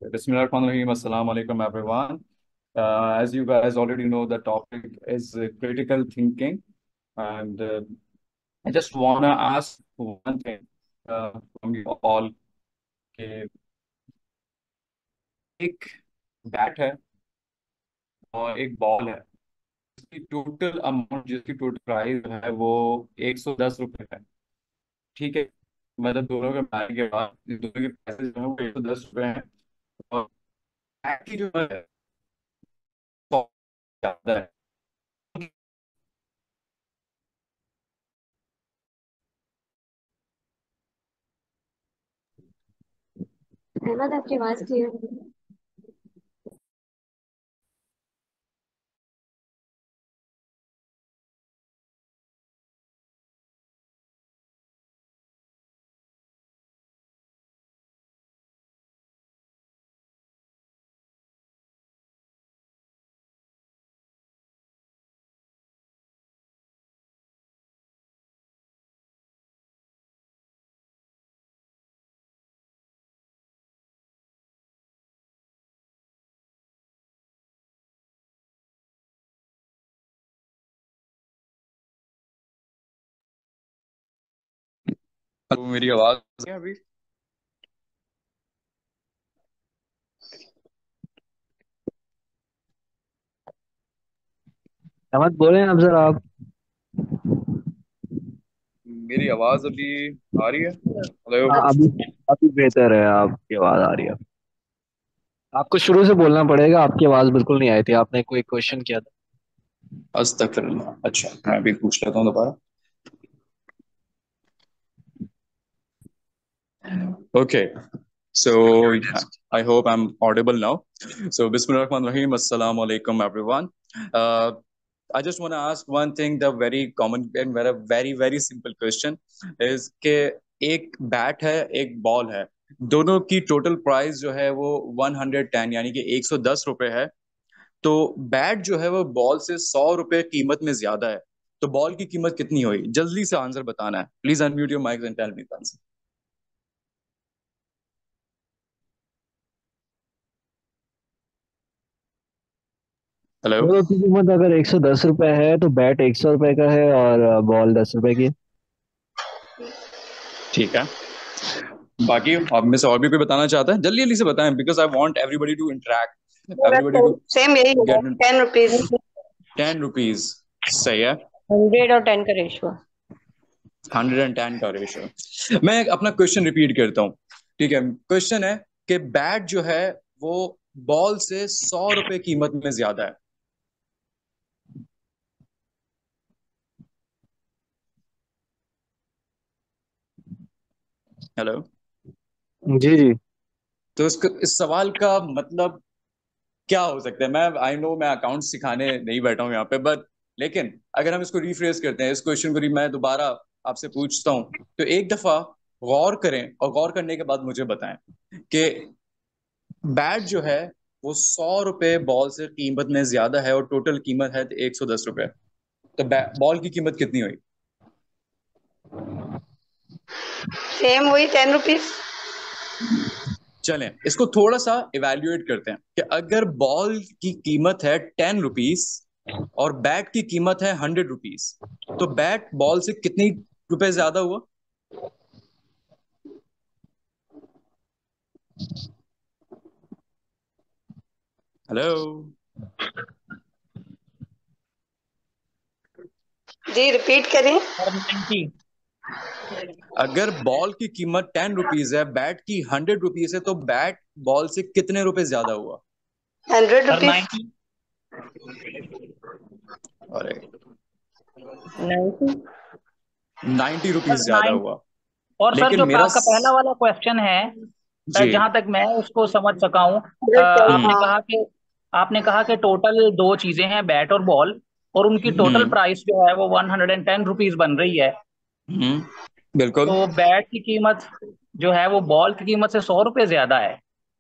Bismillahirrahmanirrahim. Assalamu alaikum, everyone. As you guys already know, the topic is critical thinking, and I just wanna ask one thing from you all. कि एक bat है और एक ball है, जिसकी total amount, जिसकी total price है वो 110 रुपये है। ठीक है, मतलब दोनों के बैट के बाद दोनों के पैसे जो है वो 110 रुपये हैं। और बैट की जो है 100 ज्यादा है। अहमद, आपकी आवाज क्लियर नहीं है। हेलो, मेरी आवाज आ रही है अभी? अहमद बोले आप जरा आप। मेरी आवाज अभी आ रही है? हेलो। हाँ, अभी बेहतर है, आपकी आवाज आ रही है। आपको शुरू से बोलना पड़ेगा, आपकी आवाज बिल्कुल नहीं आई थी, आपने कोई क्वेश्चन किया था। अस्तगफिरुल्लाह। अच्छा, मैं अभी पूछ लेता हूँ दोबारा। Okay, so I hope I'm audible now. So Bismillahirrahmanirrahim. Assalamu alaikum, everyone. Uh, I just want to ask one thing. The very common and very simple question is कि एक बैट है, एक बॉल है, दोनों की टोटल प्राइस जो है वो 110 यानी कि 110 रुपए है। तो बैट जो है वो बॉल से 100 रुपए कीमत में ज्यादा है। तो बॉल की कीमत कितनी हुई? जल्दी से आंसर बताना है। Please unmute your mike and tell me the answer. Hello. दोनों की कीमत अगर 110 रुपए है तो बैट 100 रुपए का है और बॉल 10 रुपए की है। ठीक है, बाकी आप में से और भी कोई बताना चाहता है? जल्दी जल्दी से बताएं, because I want everybody to interact, मेरा एवरीबॉडी तो टू सेम यही है, गेट। 10 रुपीज। 10 रुपीज सही है। 100 और 10 का रेशियो। 110 का रेशियो। मैं अपना क्वेश्चन रिपीट करता हूँ। ठीक है, क्वेश्चन है कि बैट जो है वो बॉल से 100 रुपए कीमत में ज्यादा है। हेलो। जी जी। तो इस सवाल का मतलब क्या हो सकता है? मैं आई नो मैं अकाउंट सिखाने नहीं बैठा हूँ यहाँ पे, बट लेकिन अगर हम इसको रिफ्रेस करते हैं, इस क्वेश्चन को मैं दोबारा आपसे पूछता हूँ, तो एक दफा गौर करें और गौर करने के बाद मुझे बताएं कि बैट जो है वो 100 रुपए बॉल से कीमत में ज्यादा है और टोटल कीमत है 110 रुपए। तो बॉल की कीमत कितनी हुई? सेम वही 10 रुपीज। चलें इसको थोड़ा सा इवेल्युएट करते हैं कि अगर बॉल की कीमत है 10 रुपीज और बैट की कीमत है 100 रुपीज, तो बैट बॉल से कितनी रुपए ज्यादा हुआ? हेलो। जी, रिपीट करें। और 90। अगर बॉल की कीमत 10 रुपीज है, बैट की 100 रुपीज है, तो बैट बॉल से कितने रुपए ज्यादा हुआ? 100 रुपीज। 90। अरे, 90। 90 रुपीज सर ज्यादा 9। हुआ। और सर लेकिन जो मेरा आपका पहला वाला क्वेश्चन है, जी। जहां तक मैं उसको समझ सका हूं, हम्म। आपने कहा कि टोटल दो चीजें हैं, बैट और बॉल, और उनकी टोटल हम्म। प्राइस जो है वो 110 रुपीज बन रही है। बिल्कुल। तो बैट की कीमत जो है वो बॉल की कीमत से 100 रुपये ज्यादा है।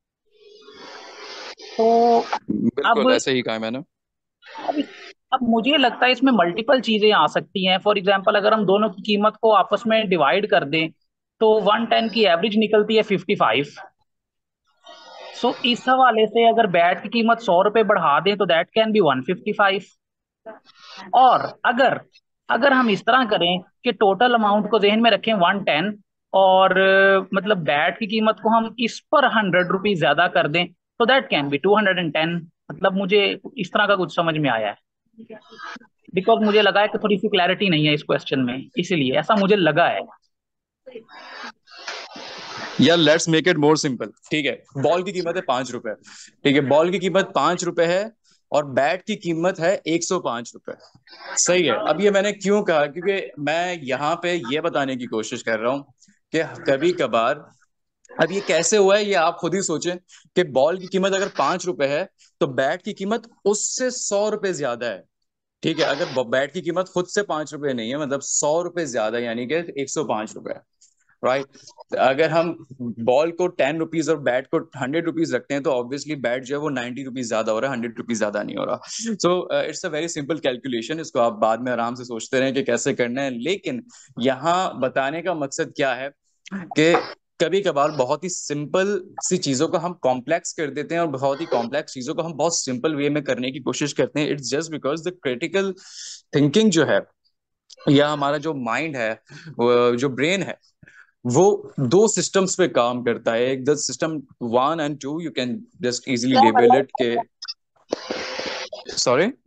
तो अब बिल्कुल ऐसे ही कहा है मैंने। अब अब मुझे लगता है इसमें मल्टीपल चीजें आ सकती हैं। फॉर एग्जांपल, अगर हम दोनों की कीमत को आपस में डिवाइड कर दें तो 110 की एवरेज निकलती है 55। सो इस हवाले से अगर बैट की कीमत 100 रुपए बढ़ा दें तो दैट कैन बी 155। और अगर अगर हम इस तरह करें कि टोटल अमाउंट को जहन में रखें 110, और मतलब बैट की कीमत को हम इस पर 100 रुपीज ज्यादा कर दें तो दैट कैन बी 210। मतलब मुझे इस तरह का कुछ समझ में आया है, बिकॉज मुझे लगा है कि थोड़ी सी क्लैरिटी नहीं है इस क्वेश्चन में, इसीलिए ऐसा मुझे लगा है। यार let's make it more simple. ठीक है, बॉल की कीमत है 5 रुपए। ठीक है, बॉल की कीमत 5 रुपए है और बैट की कीमत है 105 रुपए। सही है। अब ये मैंने क्यों कहा, क्योंकि मैं यहाँ पे ये बताने की कोशिश कर रहा हूँ कि कभी कभार, अब ये कैसे हुआ है ये आप खुद ही सोचें कि बॉल की कीमत अगर 5 रुपए है तो बैट की कीमत उससे 100 रुपए ज्यादा है। ठीक है, अगर बैट की कीमत खुद से 5 रुपए नहीं है, मतलब 100 रुपए ज्यादा, यानी कि 105 रुपए। राइट। अगर हम बॉल को 10 रुपीज और बैट को 100 रुपीज रखते हैं तो ऑब्वियसली बैट जो है वो 90 रुपीज ज्यादा हो रहा है, 100 रुपीज ज्यादा नहीं हो रहा। So it's a very simple calculation. इसको आप बाद में आराम से सोचते रहें कि कैसे करना है, लेकिन यहाँ बताने का मकसद क्या है कि कभी कभार बहुत ही सिंपल सी चीजों को हम कॉम्प्लेक्स कर देते हैं और बहुत ही कॉम्प्लेक्स चीजों को हम बहुत सिंपल वे में करने की कोशिश करते हैं। It's just because the critical thinking जो है, या हमारा जो माइंड है, जो ब्रेन है, वो दो सिस्टम्स पे काम करता है। एक the system 1 and 2, you can just easily label it के, सॉरी,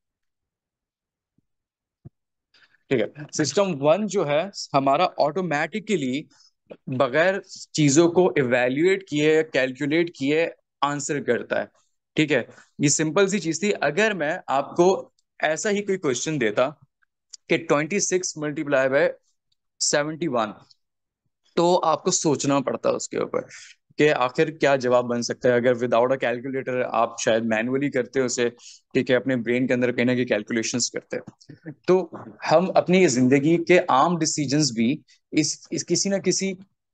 ठीक है, सिस्टम 1 जो है हमारा ऑटोमेटिकली बगैर चीजों को इवेल्युएट किए, कैलकुलेट किए आंसर करता है। ठीक है, ये सिंपल सी चीज थी। अगर मैं आपको ऐसा ही कोई क्वेश्चन देता कि 26 × 71, तो आपको सोचना पड़ता उसके ऊपर कि आखिर क्या जवाब बन सकता है। अगर विदाउट अ कैलकुलेटर आप शायद मैनुअली करते हो उसे, ठीक है, अपने ब्रेन के अंदर कहीं ना कहीं कैलकुलेशंस करते हो, तो हम अपनी जिंदगी के आम डिसीजंस भी इस किसी ना किसी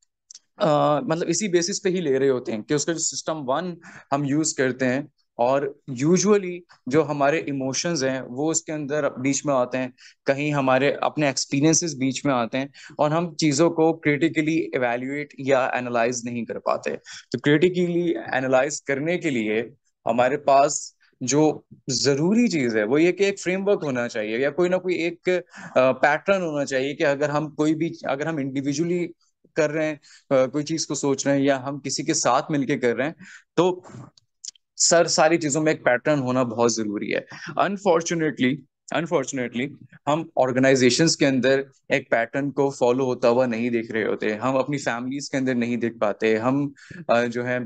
मतलब इसी बेसिस पे ही ले रहे होते हैं कि उसका जो सिस्टम 1 हम यूज करते हैं। और यूजुअली जो हमारे इमोशंस हैं वो उसके अंदर बीच में आते हैं, कहीं हमारे अपने एक्सपीरियंसेस बीच में आते हैं, और हम चीज़ों को क्रिटिकली एवेल्युएट या एनालाइज नहीं कर पाते। तो क्रिटिकली एनालाइज करने के लिए हमारे पास जो जरूरी चीज है वो ये कि एक फ्रेमवर्क होना चाहिए, या कोई ना कोई एक पैटर्न होना चाहिए कि अगर हम इंडिविजुअली कर रहे हैं, कोई चीज को सोच रहे हैं, या हम किसी के साथ मिलके कर रहे हैं, तो सारी चीजों में एक पैटर्न होना बहुत जरूरी है। अनफॉर्चुनेटली अनफॉर्चुनेटली हम ऑर्गेनाइजेशंस के अंदर एक पैटर्न को फॉलो होता हुआ नहीं देख रहे होते, हम अपनी फैमिलीज के अंदर नहीं देख पाते, हम जो है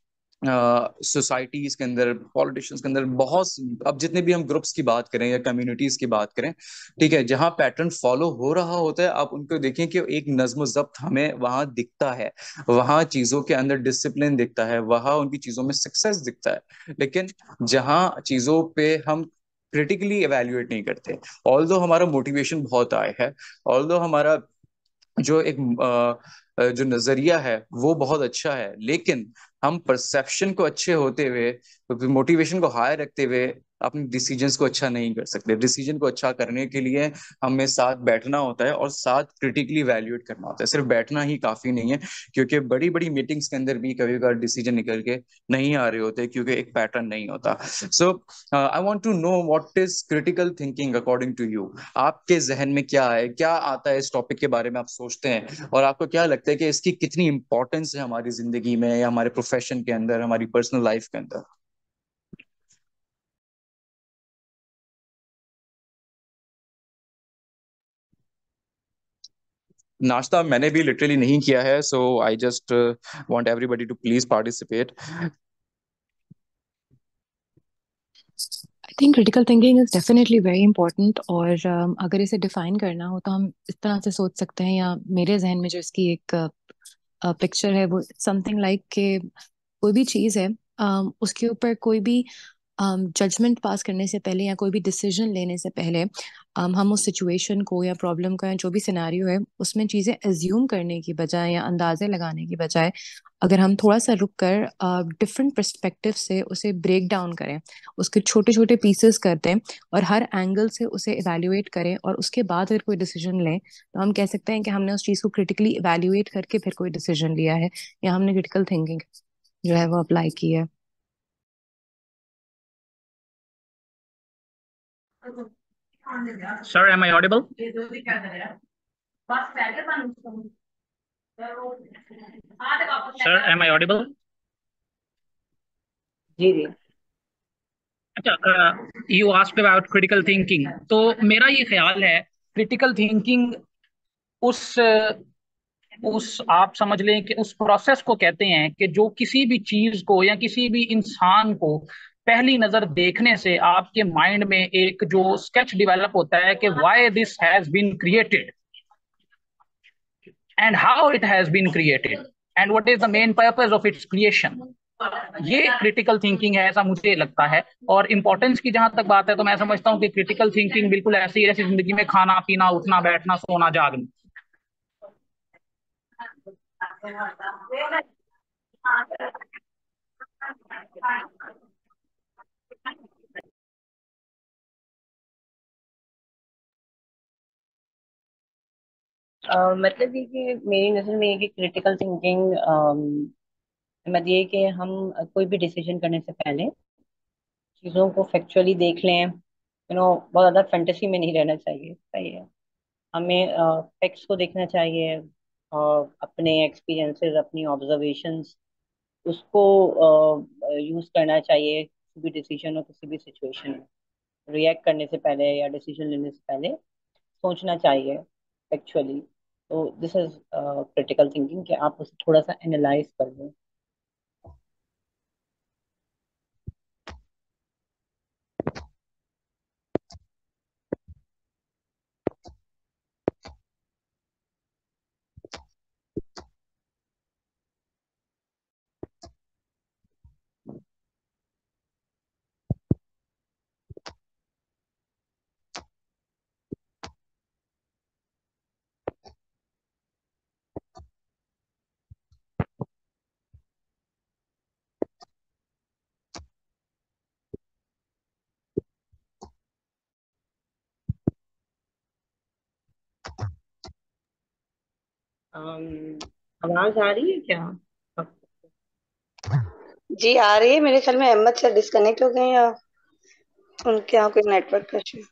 सोसाइटीज के अंदर, पॉलिटिशियंस के अंदर, बहुत, अब जितने भी हम ग्रुप्स की बात करें या कम्युनिटीज की बात करें, ठीक है, जहां पैटर्न फॉलो हो रहा होता है, आप उनको देखें कि एक नज्म जब्त हमें वहां दिखता है, वहां चीजों के अंदर डिसिप्लिन दिखता है, वहां उनकी चीजों में सक्सेस दिखता है। लेकिन जहां चीजों पे हम क्रिटिकली एवेल्युएट नहीं करते, ऑल्दो हमारा मोटिवेशन बहुत हाई है, ऑल्दो हमारा जो एक जो नजरिया है वो बहुत अच्छा है, लेकिन हम परसेप्शन को अच्छे होते हुए, मोटिवेशन को हाई रखते हुए अपने डिसीजंस को अच्छा नहीं कर सकते। डिसीजन को अच्छा करने के लिए हमें साथ बैठना होता है और साथ क्रिटिकली वैल्यूएट करना होता है। सिर्फ बैठना ही काफी नहीं है, क्योंकि बड़ी बड़ी मीटिंग्स के अंदर भी कभी कभार डिसीजन निकल के नहीं आ रहे होते क्योंकि एक पैटर्न नहीं होता। So I want to know what is critical thinking according to you. आपके जहन में क्या है, क्या आता है इस टॉपिक के बारे में आप सोचते हैं, और आपको क्या लगता है कि इसकी कितनी इंपॉर्टेंस है हमारी जिंदगी में, या हमारे प्रोफेशन के अंदर, हमारी पर्सनल लाइफ के अंदर। नाश्ता मैंने भी लिटरली नहीं किया है, so I just want everybody to please participate. I think critical thinking is definitely very important. और अगर इसे डिफाइन करना हो तो हम इस तरह से सोच सकते हैं, या मेरे जहन में जो इसकी एक पिक्चर है वो समथिंग लाइक के कोई भी चीज़ है, उसके ऊपर कोई भी जजमेंट पास करने से पहले या कोई भी डिसीजन लेने से पहले हम उस सिचुएशन को या प्रॉब्लम का या जो भी सिनेरियो है उसमें चीज़ें एज्यूम करने की बजाय या अंदाजे लगाने की बजाय, अगर हम थोड़ा सा रुक कर डिफरेंट पर्सपेक्टिव से उसे ब्रेक डाउन करें, उसके छोटे छोटे पीसेस कर दें और हर एंगल से उसे इवेल्युएट करें, और उसके बाद अगर कोई डिसीजन लें तो हम कह सकते हैं कि हमने उस चीज़ को क्रिटिकली इवेल्युएट करके फिर कोई डिसीजन लिया है, या हमने क्रिटिकल थिंकिंग जो है वो अप्लाई की है। Sir, am I audible? Sir, am I audible? जी जी। अच्छा, you asked about critical thinking. तो मेरा ये ख्याल है critical thinking उस आप समझ लें कि उस प्रोसेस को कहते हैं कि जो किसी भी चीज को या किसी भी इंसान को पहली नजर देखने से आपके माइंड में एक जो स्केच डेवलप होता है कि why this has been created and how it has been created and what is the main purpose of its creation. ये क्रिटिकल थिंकिंग है, ऐसा मुझे लगता है। और इम्पोर्टेंस की जहां तक बात है तो मैं समझता हूँ कि क्रिटिकल थिंकिंग बिल्कुल ऐसी है जैसे जिंदगी में खाना पीना उठना बैठना सोना जागना। मतलब ये कि मेरी नज़र में ये कि क्रिटिकल थिंकिंग मतलब ये कि हम कोई भी डिसीजन करने से पहले चीज़ों को फैक्चुअली देख लें, बहुत ज़्यादा फैंटेसी में नहीं रहना चाहिए। सही है, हमें फैक्ट्स को देखना चाहिए और अपने एक्सपीरियंसेस, अपनी ऑब्जर्वेशंस, उसको यूज़ करना चाहिए किसी भी डिसीजन और किसी भी सिचुएशन में। रिएक्ट करने से पहले या डिसीजन लेने से पहले सोचना चाहिए एक्चुअली। तो दिस इज क्रिटिकल थिंकिंग कि आप उसे थोड़ा सा एनालाइज कर लें। आवाज आ रही है क्या? जी आ रही है। मेरे ख्याल में अहमद सर डिस्कनेक्ट हो गए या उनके यहाँ कोई नेटवर्क का इशू।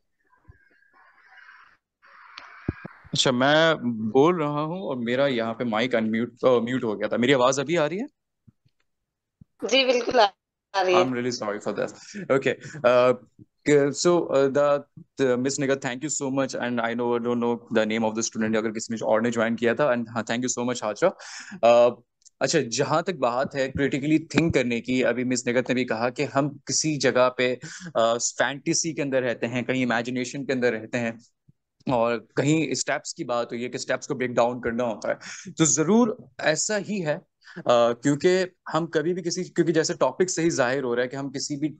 अच्छा, मैं बोल रहा हूँ और मेरा यहाँ पे माइक अनम्यूट म्यूट हो गया था। मेरी आवाज अभी आ रही है? जी बिल्कुल आ रही है। I'm really sorry for that. Okay. The Miss Nigar, thank you so much. And I don't know the name of the student अगर किसी ने और ने ज्वाइन किया था। And हाँ, thank you so much Hazra. अच्छा, जहां तक बात है क्रिटिकली थिंक करने की, अभी मिस निगत ने भी कहा कि हम किसी जगह पे फैंटेसी के अंदर रहते हैं, कहीं इमेजिनेशन के अंदर रहते हैं, और कहीं स्टेप्स की बात हुई है कि स्टेप्स को ब्रेक डाउन करना होता है। तो जरूर ऐसा ही है, क्योंकि हम कभी भी क्योंकि जैसे टॉपिक से ही जाहिर हो रहा है कि हम किसी भी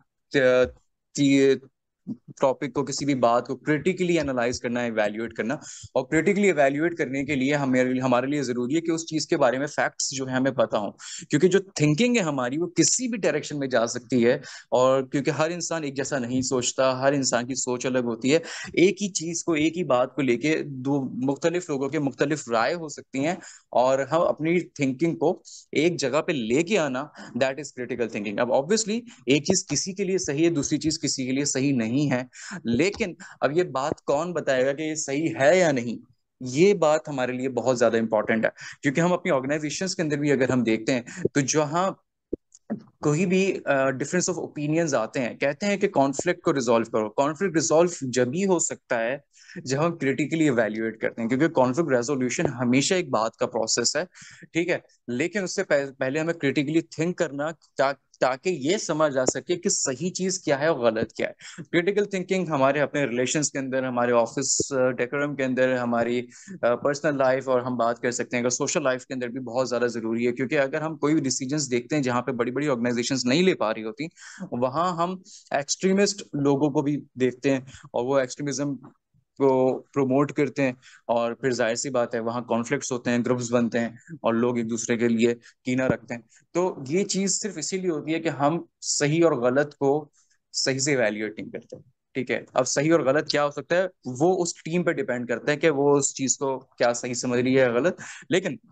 टॉपिक को, किसी भी बात को क्रिटिकली एनालाइज करना, एवेल्युएट करना, और क्रिटिकली एवेल्युएट करने के लिए हमारे लिए जरूरी है कि उस चीज के बारे में फैक्ट्स जो है हमें पता हो, क्योंकि जो थिंकिंग है हमारी वो किसी भी डायरेक्शन में जा सकती है। और क्योंकि हर इंसान एक जैसा नहीं सोचता, हर इंसान की सोच अलग होती है। एक ही चीज को, एक ही बात को लेके दो मुख्तलिफ लोगों के मुख्तलिफ राय हो सकती हैं, और हम अपनी थिंकिंग को एक जगह पे लेके आना, दैट इज क्रिटिकल थिंकिंग। अब ऑब्वियसली एक चीज किसी के लिए सही है, दूसरी चीज किसी के लिए सही नहीं है, लेकिन अब ये बात कौन बताएगा कि ये सही है या नहीं, ये बात हमारे लिए बहुत ज्यादा इंपॉर्टेंट है। क्योंकि हम अपनी ऑर्गेनाइजेशंस के अंदर भी अगर हम देखते हैं तो जहां कोई भी डिफरेंस ऑफ ओपिनियंस आते हैं, कहते हैं कि कॉन्फ्लिक्ट को रिजॉल्व करो। कॉन्फ्लिक्ट रिजॉल्व जब ही हो सकता है जब हम क्रिटिकली इवेल्युएट करते हैं, क्योंकि कॉन्फ्लिक्ट रेजोल्यूशन हमेशा एक बात का प्रोसेस है, ठीक है। लेकिन उससे पहले हमें क्रिटिकली थिंक करना, ताकि ये समझ आ सके कि सही चीज क्या है और गलत क्या है। क्रिटिकल थिंकिंग हमारे अपने रिलेशंस के अंदर, हमारे ऑफिस डेकोरम के अंदर, हमारी पर्सनल लाइफ, और हम बात कर सकते हैं अगर सोशल लाइफ के अंदर भी बहुत ज्यादा जरूरी है। क्योंकि अगर हम कोई भी डिसीजंस देखते हैं जहाँ पे बड़ी बड़ी ऑर्गेनाइजेशंस नहीं ले पा रही होती, वहां हम एक्सट्रीमिस्ट लोगों को भी देखते हैं, और वो एक्सट्रीमिज्म को प्रमोट करते हैं, और फिर जाहिर सी बात है वहाँ कॉन्फ्लिक्ट्स होते हैं, ग्रुप्स बनते हैं, और लोग एक दूसरे के लिए कीना रखते हैं। तो ये चीज सिर्फ इसीलिए होती है कि हम सही और गलत को सही से इवेल्युएट नहीं करते। ठीक है, अब सही और गलत क्या हो सकता है वो उस टीम पे डिपेंड करता है कि वो उस चीज को क्या सही समझ रही है या गलत। लेकिन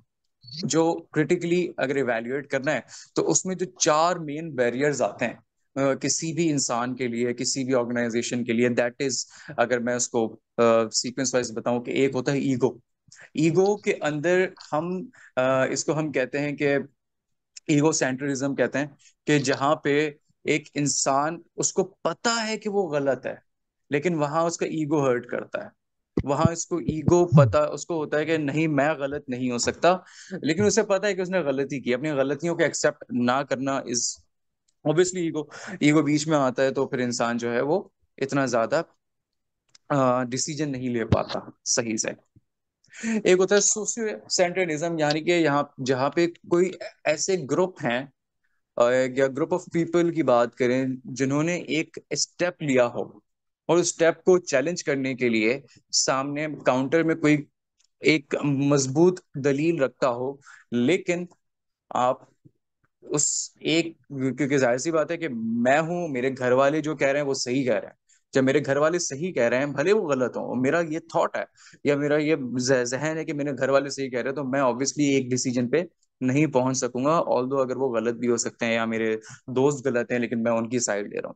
जो क्रिटिकली अगर इवेल्युएट करना है तो उसमें जो 4 मेन बैरियर्स आते हैं किसी भी इंसान के लिए, किसी भी ऑर्गेनाइजेशन के लिए, दैट इज, अगर मैं उसको सीक्वेंस वाइज बताऊं, कि एक होता है ईगो। ईगो के अंदर हम इसको हम कहते हैं कि ईगो सेंट्रिज्म कहते हैं, कि जहां पे एक इंसान, उसको पता है कि वो गलत है, लेकिन वहां उसका ईगो हर्ट करता है। वहां इसको ईगो पता उसको होता है कि नहीं, मैं गलत नहीं हो सकता, लेकिन उसे पता है कि उसने गलती की। अपनी गलतियों को एक्सेप्ट ना करना इज ऑब्वियसली ईगो। ईगो बीच में आता है तो फिर इंसान जो है वो इतना ज्यादा डिसीजन नहीं ले पाता सही से। एक होता है सोशियो सेंट्रलिज्म, यानी कि यहाँ जहाँ पे कोई ऐसे ग्रुप हैं, या ग्रुप ऑफ पीपल की बात करें, जिन्होंने एक स्टेप लिया हो और उस स्टेप को चैलेंज करने के लिए सामने काउंटर में कोई एक मजबूत दलील रखता हो, लेकिन आप उस एक, क्योंकि जाहिर सी बात है कि मैं हूं, मेरे घर वाले जो कह रहे हैं वो सही कह रहे हैं। जब मेरे घर वाले सही कह रहे हैं, भले वो गलत हो, मेरा ये थॉट है या मेरा ये जहन है कि मेरे घर वाले सही कह रहे हैं, तो मैं ऑब्वियसली एक डिसीजन पे नहीं पहुंच सकूंगा, ऑल्दो अगर वो गलत भी हो सकते हैं या मेरे दोस्त गलत हैं, लेकिन मैं उनकी साइड ले रहा हूँ।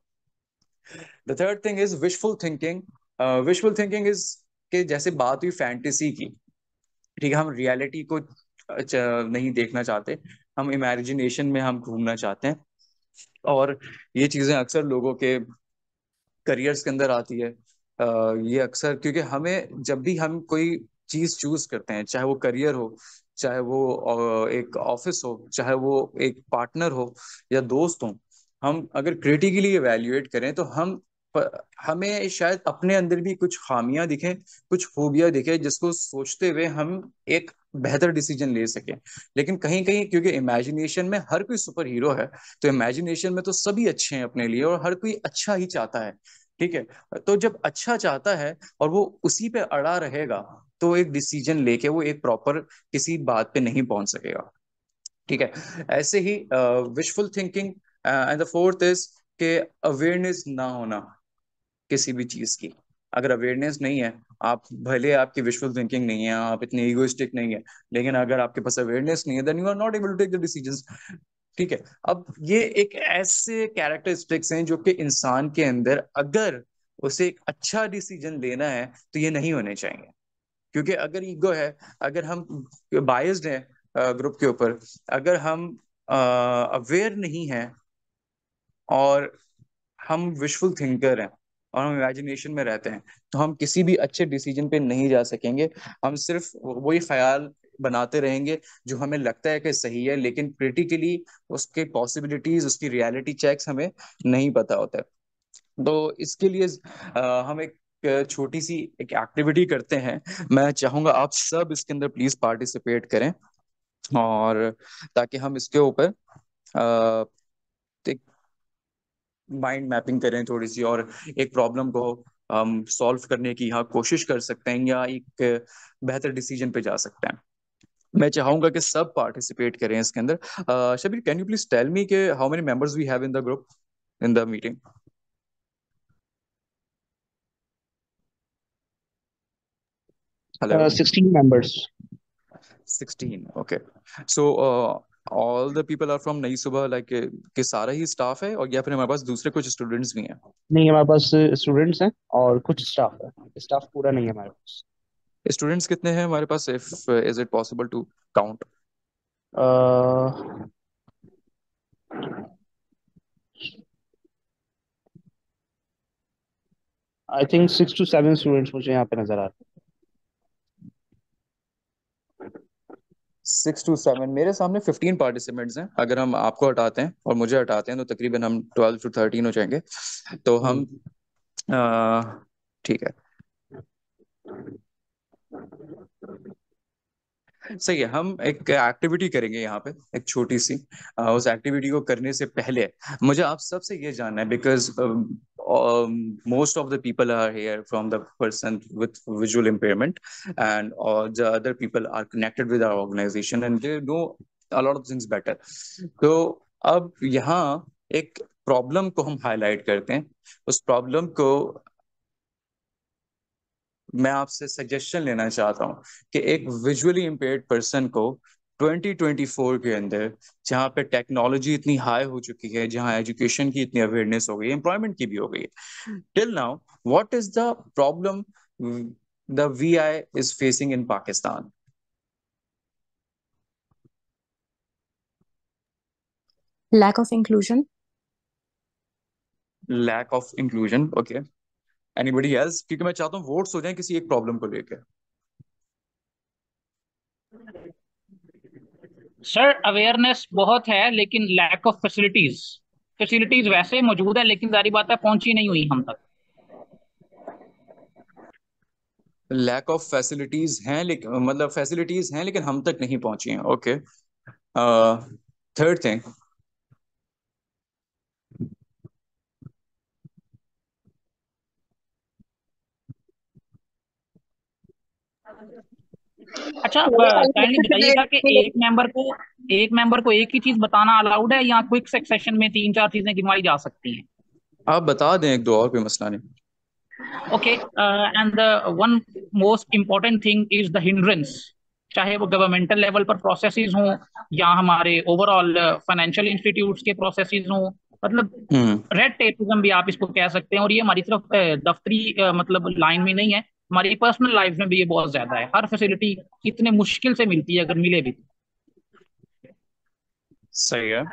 The third thing is wishful thinking. Wishful thinking is, कि जैसे बात हुई फैंटेसी की, ठीक है, हम रियलिटी को नहीं देखना चाहते, हम इमेजिनेशन में हम घूमना चाहते हैं। और ये चीजें अक्सर लोगों के करियर्स के अंदर आती है। ये अक्सर, क्योंकि हमें जब भी हम कोई चीज चूज करते हैं, चाहे वो करियर हो, चाहे वो एक ऑफिस हो, चाहे वो एक पार्टनर हो या दोस्त हो, हम अगर क्रिटिकली एवेल्युएट करें तो हमें शायद अपने अंदर भी कुछ खामियां दिखें, कुछ खूबियां दिखे, जिसको सोचते हुए हम एक बेहतर डिसीजन ले सकें। लेकिन कहीं कहीं, क्योंकि इमेजिनेशन में हर कोई सुपर हीरो है, तो इमेजिनेशन में तो सभी अच्छे हैं अपने लिए और हर कोई अच्छा ही चाहता है, ठीक है। तो जब अच्छा चाहता है और वो उसी पे अड़ा रहेगा, तो एक डिसीजन लेके वो एक प्रॉपर किसी बात पे नहीं पहुंच सकेगा, ठीक है। ऐसे ही wishful thinking. And the fourth is के अवेयरनेस ना होना किसी भी चीज की। अगर अवेयरनेस नहीं है, आप भले आपकी विशुअल थिंकिंग नहीं है, आप इतने इगोइस्टिक नहीं है, लेकिन अगर आपके पास अवेयरनेस नहीं है, then you are not able to take the decisions, ठीक है। अब ये एक ऐसे कैरेक्टरिस्टिक्स हैं जो कि इंसान के अंदर, अगर उसे एक अच्छा डिसीजन लेना है तो ये नहीं होने चाहिए। क्योंकि अगर ईगो है, अगर हम बायस्ड हैं ग्रुप के ऊपर, अगर हम अवेयर नहीं है, और हम विशफुल थिंकर हैं, और हम इमेजिनेशन में रहते हैं, तो हम किसी भी अच्छे डिसीजन पे नहीं जा सकेंगे। हम सिर्फ वही ख्याल बनाते रहेंगे जो हमें लगता है कि सही है, लेकिन क्रिटिकली उसके पॉसिबिलिटीज, उसकी रियलिटी चेक्स हमें नहीं पता होता है। तो इसके लिए हम एक छोटी सी एक एक्टिविटी करते हैं। मैं चाहूंगा आप सब इसके अंदर प्लीज पार्टिसिपेट करें, और ताकि हम इसके ऊपर एक माइंड मैपिंग करें थोड़ी सी, और एक प्रॉब्लम को हम सॉल्व करने की यहाँ कोशिश कर सकते हैं, या एक बेहतर डिसीजन पे जा सकते हैं। मैं चाहूंगा कि सब पार्टिसिपेट करें इसके अंदर। Shabbir, can you please tell me के how many members we have in the group, in the meeting? Hello. 16 members. 16, okay. So all the people are from नई सुबह, लाइक कि सारा ही स्टाफ है, और या फिर हमारे पास दूसरे कुछ स्टूडेंट्स भी हैं? नहीं, हमारे पास स्टूडेंट्स हैं और कुछ स्टाफ है। स्टाफ पूरा नहीं है हमारे पास। स्टूडेंट्स कितने हैं हमारे पास, if is it possible to count? I think 6 to 7 students मुझे यहाँ पे नजर आ रहे 6 to 7, मेरे सामने 15 पार्टिसिपेंट्स हैं। अगर हम आपको हटाते हैं और मुझे हटाते हैं तो तकरीबन हम 12 to 13 हो जाएंगे। तो हैं। हम ठीक है, सही है। हम एक एक्टिविटी करेंगे यहाँ पे, एक छोटी सी। उस एक्टिविटी को करने से पहले मुझे आप सबसे ये जानना है, because most of the people are here from the person with visual impairment, and the other people are connected with our organization and they know a lot of things better. तो अब यहाँ एक प्रॉब्लम को हम highlight करते हैं। उस problem को मैं आपसे सजेशन लेना चाहता हूँ कि एक विजुअली इम्पेयर्ड पर्सन को 2024 के अंदर, जहाँ पे टेक्नोलॉजी इतनी हाई हो चुकी है, जहाँ एजुकेशन की इतनी अवेयरनेस हो गई है, एम्प्लॉयमेंट की भी हो गई है, till now what is the problem the VI is facing in Pakistan? Lack of inclusion. Lack of inclusion. Okay. Anybody else? क्योंकि मैं चाहता हूँ वोट्स हो जाएं किसी एक प्रॉब्लम को लेकर. सर अवेयरनेस बहुत है लेकिन लैक ऑफ फैसिलिटीज, फैसिलिटीज वैसे मौजूद है लेकिन जारी बात है पहुंची नहीं हुई हम तक। लैक ऑफ फैसिलिटीज हैं, लेकिन मतलब फैसिलिटीज हैं लेकिन हम तक नहीं पहुंची हैं. ओके. Third thing. अच्छा, मेरे ख्याल में काइंडली बताइएगा कि accessibility- एक मेंबर को एक ही चीज बताना अलाउड है या क्विक सेक्शन में 3-4 चीजें गिनवाई जा सकती हैं? आप बता दें एक दो और, कोई मसला नहीं. Okay, and the one most important thing is the hindrance, चाहे वो गवर्नमेंटल लेवल पर प्रोसेसेस हों या हमारे ओवरऑल फाइनेंशियल इंस्टीट्यूट्स के प्रोसेसेस हों, मतलब रेड टेपिज्म भी आप इसको कह सकते हैं। और ये हमारी सिर्फ दफ्तरी मतलब लाइन में नहीं है, हमारी पर्सनल लाइफ में भी ये बहुत ज्यादा है। हर फैसिलिटी इतने मुश्किल से मिलती है, अगर मिले भी। सही है.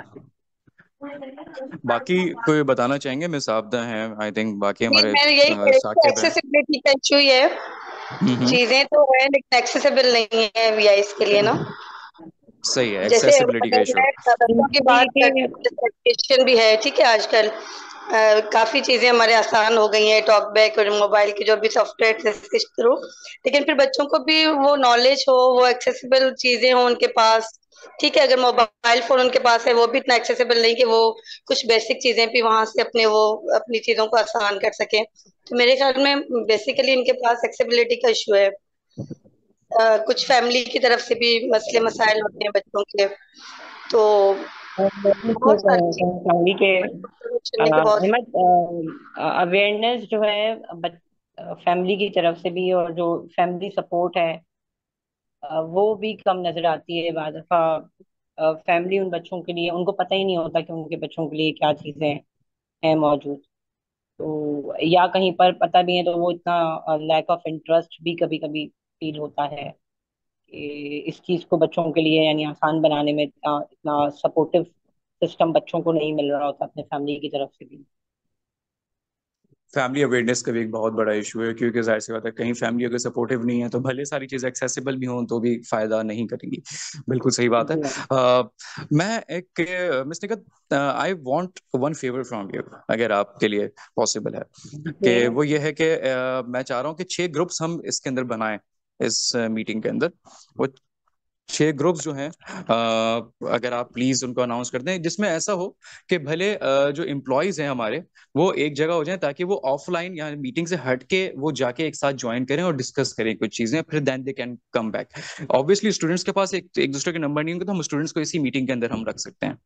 बाकी कोई बताना चाहेंगे? मिस आपदा हैं आई थिंक, बाकी नहीं, हमारे मैं यही कह रही थी, साकिब हैं. एक्सेसिबिलिटी का इशू ही है। चीजें तो है लेकिन एक्सेसिबल नहीं है VIs के लिए ना। सही है, जैसे एक्सेसिबिलिटी का अगर इशू. मैं बच्चों की बात करूं, एजुकेशन भी है, ठीक है। आजकल काफी चीजें हमारे आसान हो गई हैं, टॉक बैक और मोबाइल के जो भी सॉफ्टवेयर इसके थ्रू, लेकिन फिर बच्चों को भी वो नॉलेज हो, वो एक्सेसिबल चीजें हो उनके पास, ठीक है। अगर मोबाइल फोन उनके पास है, वो भी इतना एक्सेसिबल नहीं कि वो कुछ बेसिक चीजें भी वहां से अपनी चीजों को आसान कर सके। तो मेरे ख्याल में बेसिकली इनके पास एक्सेसिबिलिटी का इशू है। कुछ फैमिली की तरफ से भी मसले मसाइल होते हैं बच्चों के, तो बहुत सारी फैमिली के चीजें के बहुत। अहमद, अवेयरनेस जो है फैमिली की तरफ से भी, और जो फैमिली सपोर्ट है वो भी कम नजर आती है। बाद दफा फैमिली उन बच्चों के लिए, उनको पता ही नहीं होता कि उनके बच्चों के लिए क्या चीजें हैं मौजूद। तो या कहीं पर पता भी है तो वो इतना लैक ऑफ इंटरेस्ट भी कभी कभी फील होता है कि इस चीज को बच्चों के लिए यानी आसान बनाने में इतना इतना सपोर्टिव सिस्टम बच्चों को नहीं मिल रहा होता अपने फैमिली की तरफ से भी। फैमिली अवेयरनेस का भी एक बहुत बड़ा इशू है, क्योंकि जाहिर सी बात है कहीं फैमिली अगर सपोर्टिव नहीं है तो भले सारी चीजें एक्सेसिबल भी हों तो भी फायदा नहीं करेंगी. बिल्कुल सही बात है. मैं एक miss Nighat, I want one favour from you, अगर आपके लिए पॉसिबल है, कि वो ये है कि मैं चाह रहा हूँ कि 6 ग्रुप्स हम इसके अंदर बनाएं, इस मीटिंग के अंदर. वो 6 ग्रुप्स जो हैं, अगर आप प्लीज उनको अनाउंस कर दें, जिसमें ऐसा हो कि भले जो एम्प्लॉयज हैं हमारे वो एक जगह हो जाएं, ताकि वो ऑफलाइन या मीटिंग से हट के वो जाके एक साथ ज्वाइन करें और डिस्कस करें कुछ चीजें, फिर then they can come back. Obviously students के पास एक दूसरे के नंबर नहीं होंगे, तो हम स्टूडेंट्स को इसी मीटिंग के अंदर हम रख सकते हैं.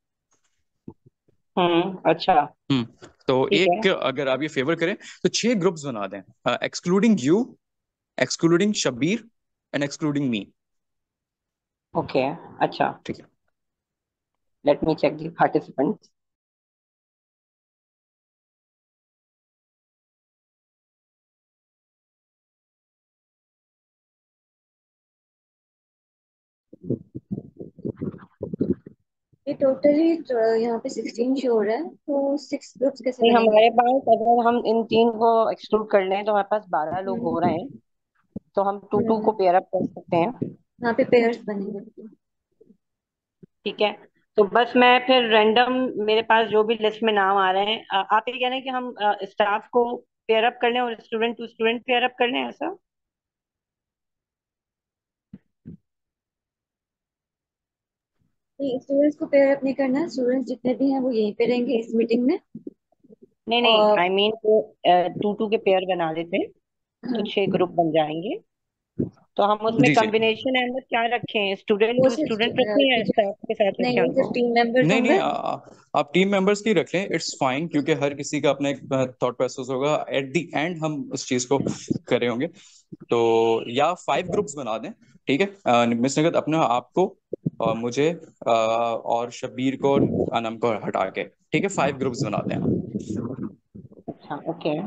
अच्छा, तो ठीक है। एक अगर आप ये फेवर करें तो 6 ग्रुप्स बना दें, excluding you, excluding Shabbir and excluding me. Okay, अच्छा, ठीक है. Let me check the participants. ये टोटली तो यहाँ पे 16 शो हो रहा है, तो 6 ग्रुप्स कैसे नहीं, बनेंगे? हमारे पास अगर हम इन 3 को एक्सक्लूड कर लें तो हमारे पास 12 लोग हो रहे हैं, तो हम 2-2 को पेयर अप कर सकते हैं। यहाँ पे पेयर्स बनेंगे। ठीक है, तो बस मैं फिर रैंडम, मेरे पास जो भी लिस्ट में नाम आ रहे हैं, आप ये कह रहे हैं कि हम स्टाफ को पेयर अप कर लें और student to student pair up कर लें, ऐसा? नहीं, स्टूडेंट्स को पेयर अप नहीं करना है। स्टूडेंट्स जितने भी हैं वो यहीं पे रहेंगे इस मीटिंग में। नहीं नहीं, और आई मीन 2-2 के पेयर बना लेते हैं तो 6 ग्रुप बन जाएंगे। तो हम उसमें जी जी. कॉम्बिनेशन अहमद क्या रखें, स्टूडेंट वो टू सिर्फ स्टूडेंट रखें या स्टाफ के साथ नहीं, रखें वो उनको? सिर्फ टीम मेंबर्स नहीं नहीं, होंगे। आप टीम मेंबर्स की रख लें, इट्स फाइन, क्योंकि हर किसी का अपना एक थॉट प्रोसेस होगा. एट द एंड हम उस चीज को करे होंगे. तो या 5 ग्रुप्स बना दें. ठीक है मिस निगत, अपने आपको और मुझे और शब्बीर को, अनम को हटा के, ठीक है, 5 ग्रुप्स बनाते हैं हम। अच्छा, ओके।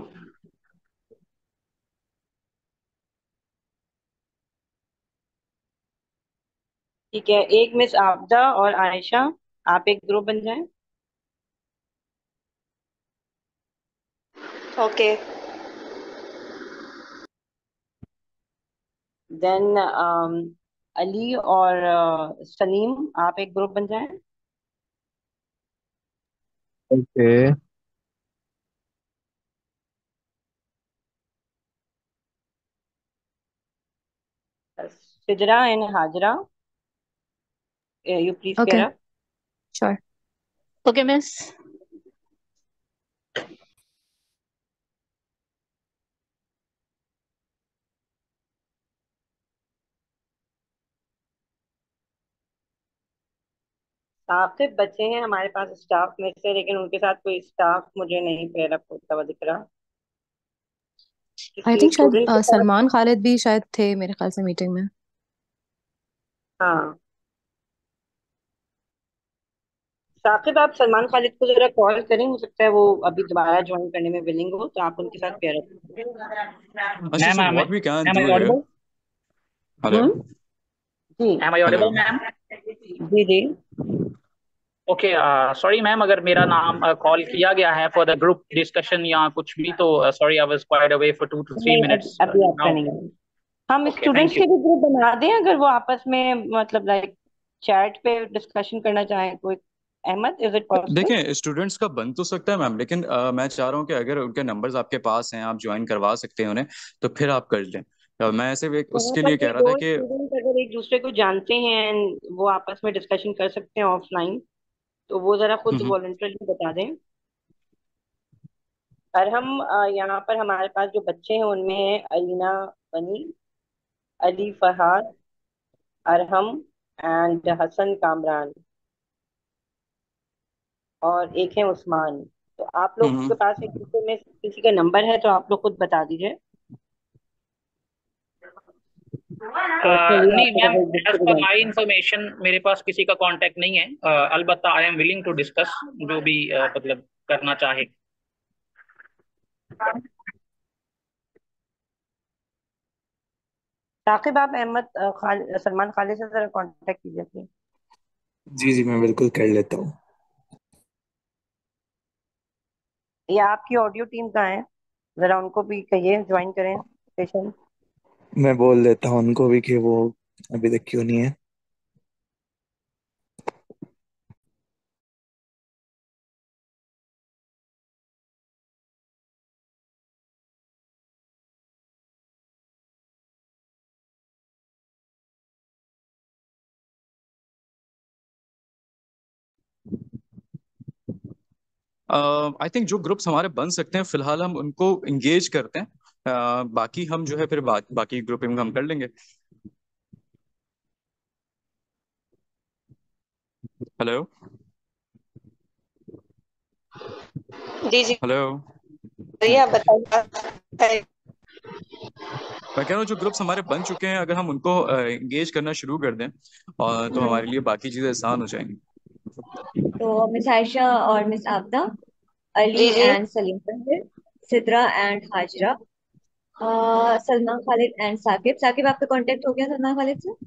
ठीक है, एक मिस आपदा और आयशा, आप एक ग्रुप बन जाएं। ओके। देन अली और सलीम, आप एक ग्रुप बन जाएं। Okay. Sidra and Hajra, you please pair Okay, up. sure. Okay, miss. साकिब बच्चे हैं हमारे पास स्टाफ में से, लेकिन उनके साथ कोई स्टाफ मुझे नहीं पेयर अप होता हुआ दिख रहा। आई किसी थिंक शायद स्टूडेंट के साथ। सलमान खालिद भी शायद थे मेरे ख्याल से मीटिंग में। हाँ, साकिब आप सलमान खालिद को जरा कॉल करें, हो सकता है वो अभी दोबारा ज्वाइन करने में विलिंग हो, तो आप उनके साथ पेयर अप। अच्छा, ma'am so what we can am I do here, audible? hello, hmm, जी Am I hello, audible, ma'am? जी जी। ओके, सॉरी मैम, अगर मेरा नाम कॉल किया गया है फॉर द ग्रुप डिस्कशन या कुछ भी, तो sorry, I was quite away for 2 to 3 नहीं, minutes अभी आपका नाउ। नहीं है। हम ओके, स्टूडेंट्स थैंक यू। के भी ग्रुप बना दें अगर वो आपस में मतलब लाइक चैट पे डिस्कशन करना चाहें कोई। Ahmed, is it possible? देखें स्टूडेंट्स का बन तो सकता है मैम, लेकिन मैं चाह रहा हूँ कि अगर उनके नंबर्स आपके पास हैं, आप ज्वाइन करवा सकते हैं उन्हें, तो फिर आप कर लें। मैं ऐसे वहाँ उसके पर लिए कह कोई रहा दो था कि स्टूडेंट अगर एक दूसरे को जानते हैं and वो आपस में डिस्कशन कर सकते हैं ऑफलाइन, तो वो जरा खुद हम्म वॉलंटरली बता दें। और हम यहाँ पर हमारे पास जो बच्चे हैं उनमें है अलीना बनी, अली फहाद, अरहम एंड हसन कामरान, और एक है उस्मान। तो आप लोग हम्म के पास एक दूसरे में किसी का नंबर है तो आप लोग खुद बता दीजिए। पर्सनली नहीं आप मैम, अगर एक एज दूसरे को पर जानते माई हैं। इंफॉर्मेशन मेरे पास किसी का कांटेक्ट नहीं है। अलबत्ता I am willing to discuss जो भी मतलब करना चाहे। ताकिब, आप अहमद सलमान खालिद से जरा कांटेक्ट कीजिए please। जी जी, मैं बिल्कुल कर लेता हूँ। या आपकी ऑडियो टीम कहाँ है, जरा उनको भी कहिए ज्वाइन करें सेशन। मैं बोल देता हूँ उनको भी कि वो अभी तक क्यों नहीं है। आई थिंक जो ग्रुप्स हमारे बन सकते हैं फिलहाल हम उनको इंगेज करते हैं। बाकी हम जो है फिर बाकी ग्रुपिंग हम कर लेंगे। हेलो, जी जी, हेलो, बताइए, आप बताइए। मैं कह रहा हूँ जो ग्रुप्स हमारे बन चुके हैं अगर हम उनको इंगेज करना शुरू कर दें, और तो हमारे लिए बाकी चीजें आसान हो जाएंगी। तो मिस आयशा और मिस आबदा, अली जी जी। And Saleem Tanveer, Sidra and Hajra, Salman Khalid and Saqib. Saqib, आपका कांटेक्ट हो गया सलमान खालिद से?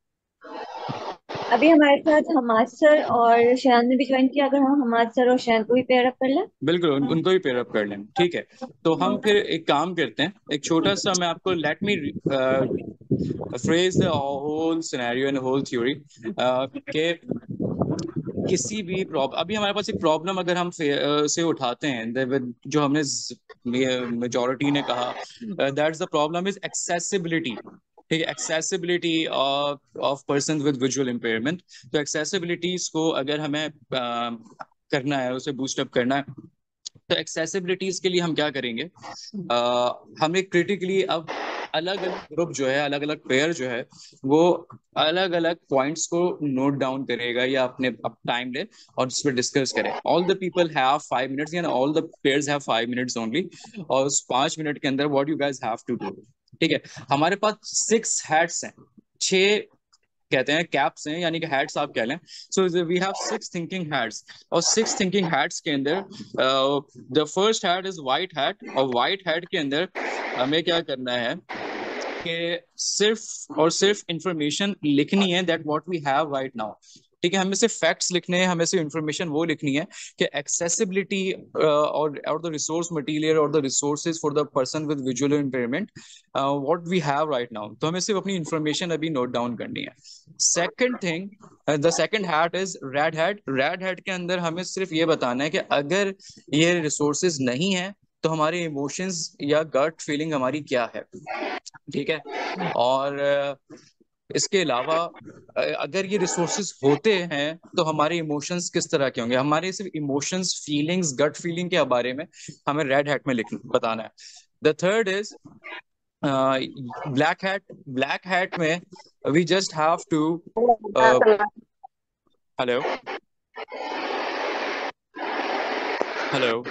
अभी हमारे साथ हमाद सर और शयान ने भी ज्वाइन किया, अगर हम हमाद सर और शयान को भी पेयर अप कर लें। बिल्कुल, उनको भी पेयर अप कर लें, ठीक है। तो हम फिर एक काम करते हैं, एक छोटा सा मैं आपको let me phrase the whole scenario and whole theory के किसी भी प्रॉब्लम, अभी हमारे पास एक प्रॉब्लम अगर हम से उठाते हैं, जो हमने मेजोरिटी ने कहा, that's the problem is accessibility. ठीक है, accessibility of person with visual impairment. तो एक्सेसिबिलिटीज को अगर हमें करना है, उसे बूस्ट अप करना है, तो एक्सेसिबिलिटीज के लिए हम क्या करेंगे, हमें क्रिटिकली अब अलग अलग ग्रुप जो है, अलग अलग पेयर जो है, वो अलग अलग पॉइंट्स को नोट डाउन करेगा या अपने अब टाइम ले और उस पर डिस्कस करें। All the people have 5 minutes, यानी all the pairs have 5 minutes only, और उस 5 मिनट के अंदर what you guys have to do. ठीक है, हमारे पास 6 हैट्स हैं, 6 कहते हैं कैप्स हैं, यानी कि हैट्स आप कह लें। So we have 6 thinking hats, और 6 थिंकिंग हैट्स के अंदर the first hat is white hat, और वाइट हैट के अंदर हमें क्या करना है कि सिर्फ और सिर्फ इंफॉर्मेशन लिखनी है, that what we have right now. ठीक है, हमें सिर्फ फैक्ट्स लिखने हैं, हमें सिर्फ इंफॉर्मेशन वो लिखनी है कि एक्सेसिबिलिटी और द रिसोर्स मटेरियल और the resources for the person with visual impairment what we have right now. तो हमें सिर्फ अपनी इंफॉर्मेशन अभी नोट डाउन करनी है। Second thing, the second hat is red hat. Red hat के अंदर हमें सिर्फ ये बताना है कि अगर ये रिसोर्सेज नहीं है तो हमारे इमोशंस या गट फीलिंग हमारी क्या है। ठीक है, और इसके अलावा अगर ये रिसोर्सेज होते हैं तो हमारे इमोशंस किस तरह के होंगे। हमारे सिर्फ इमोशंस, फीलिंग्स, गट फीलिंग के बारे में हमें रेड हैट में लिख बताना है। The third is black hat. Black hat में we just have to hello hello,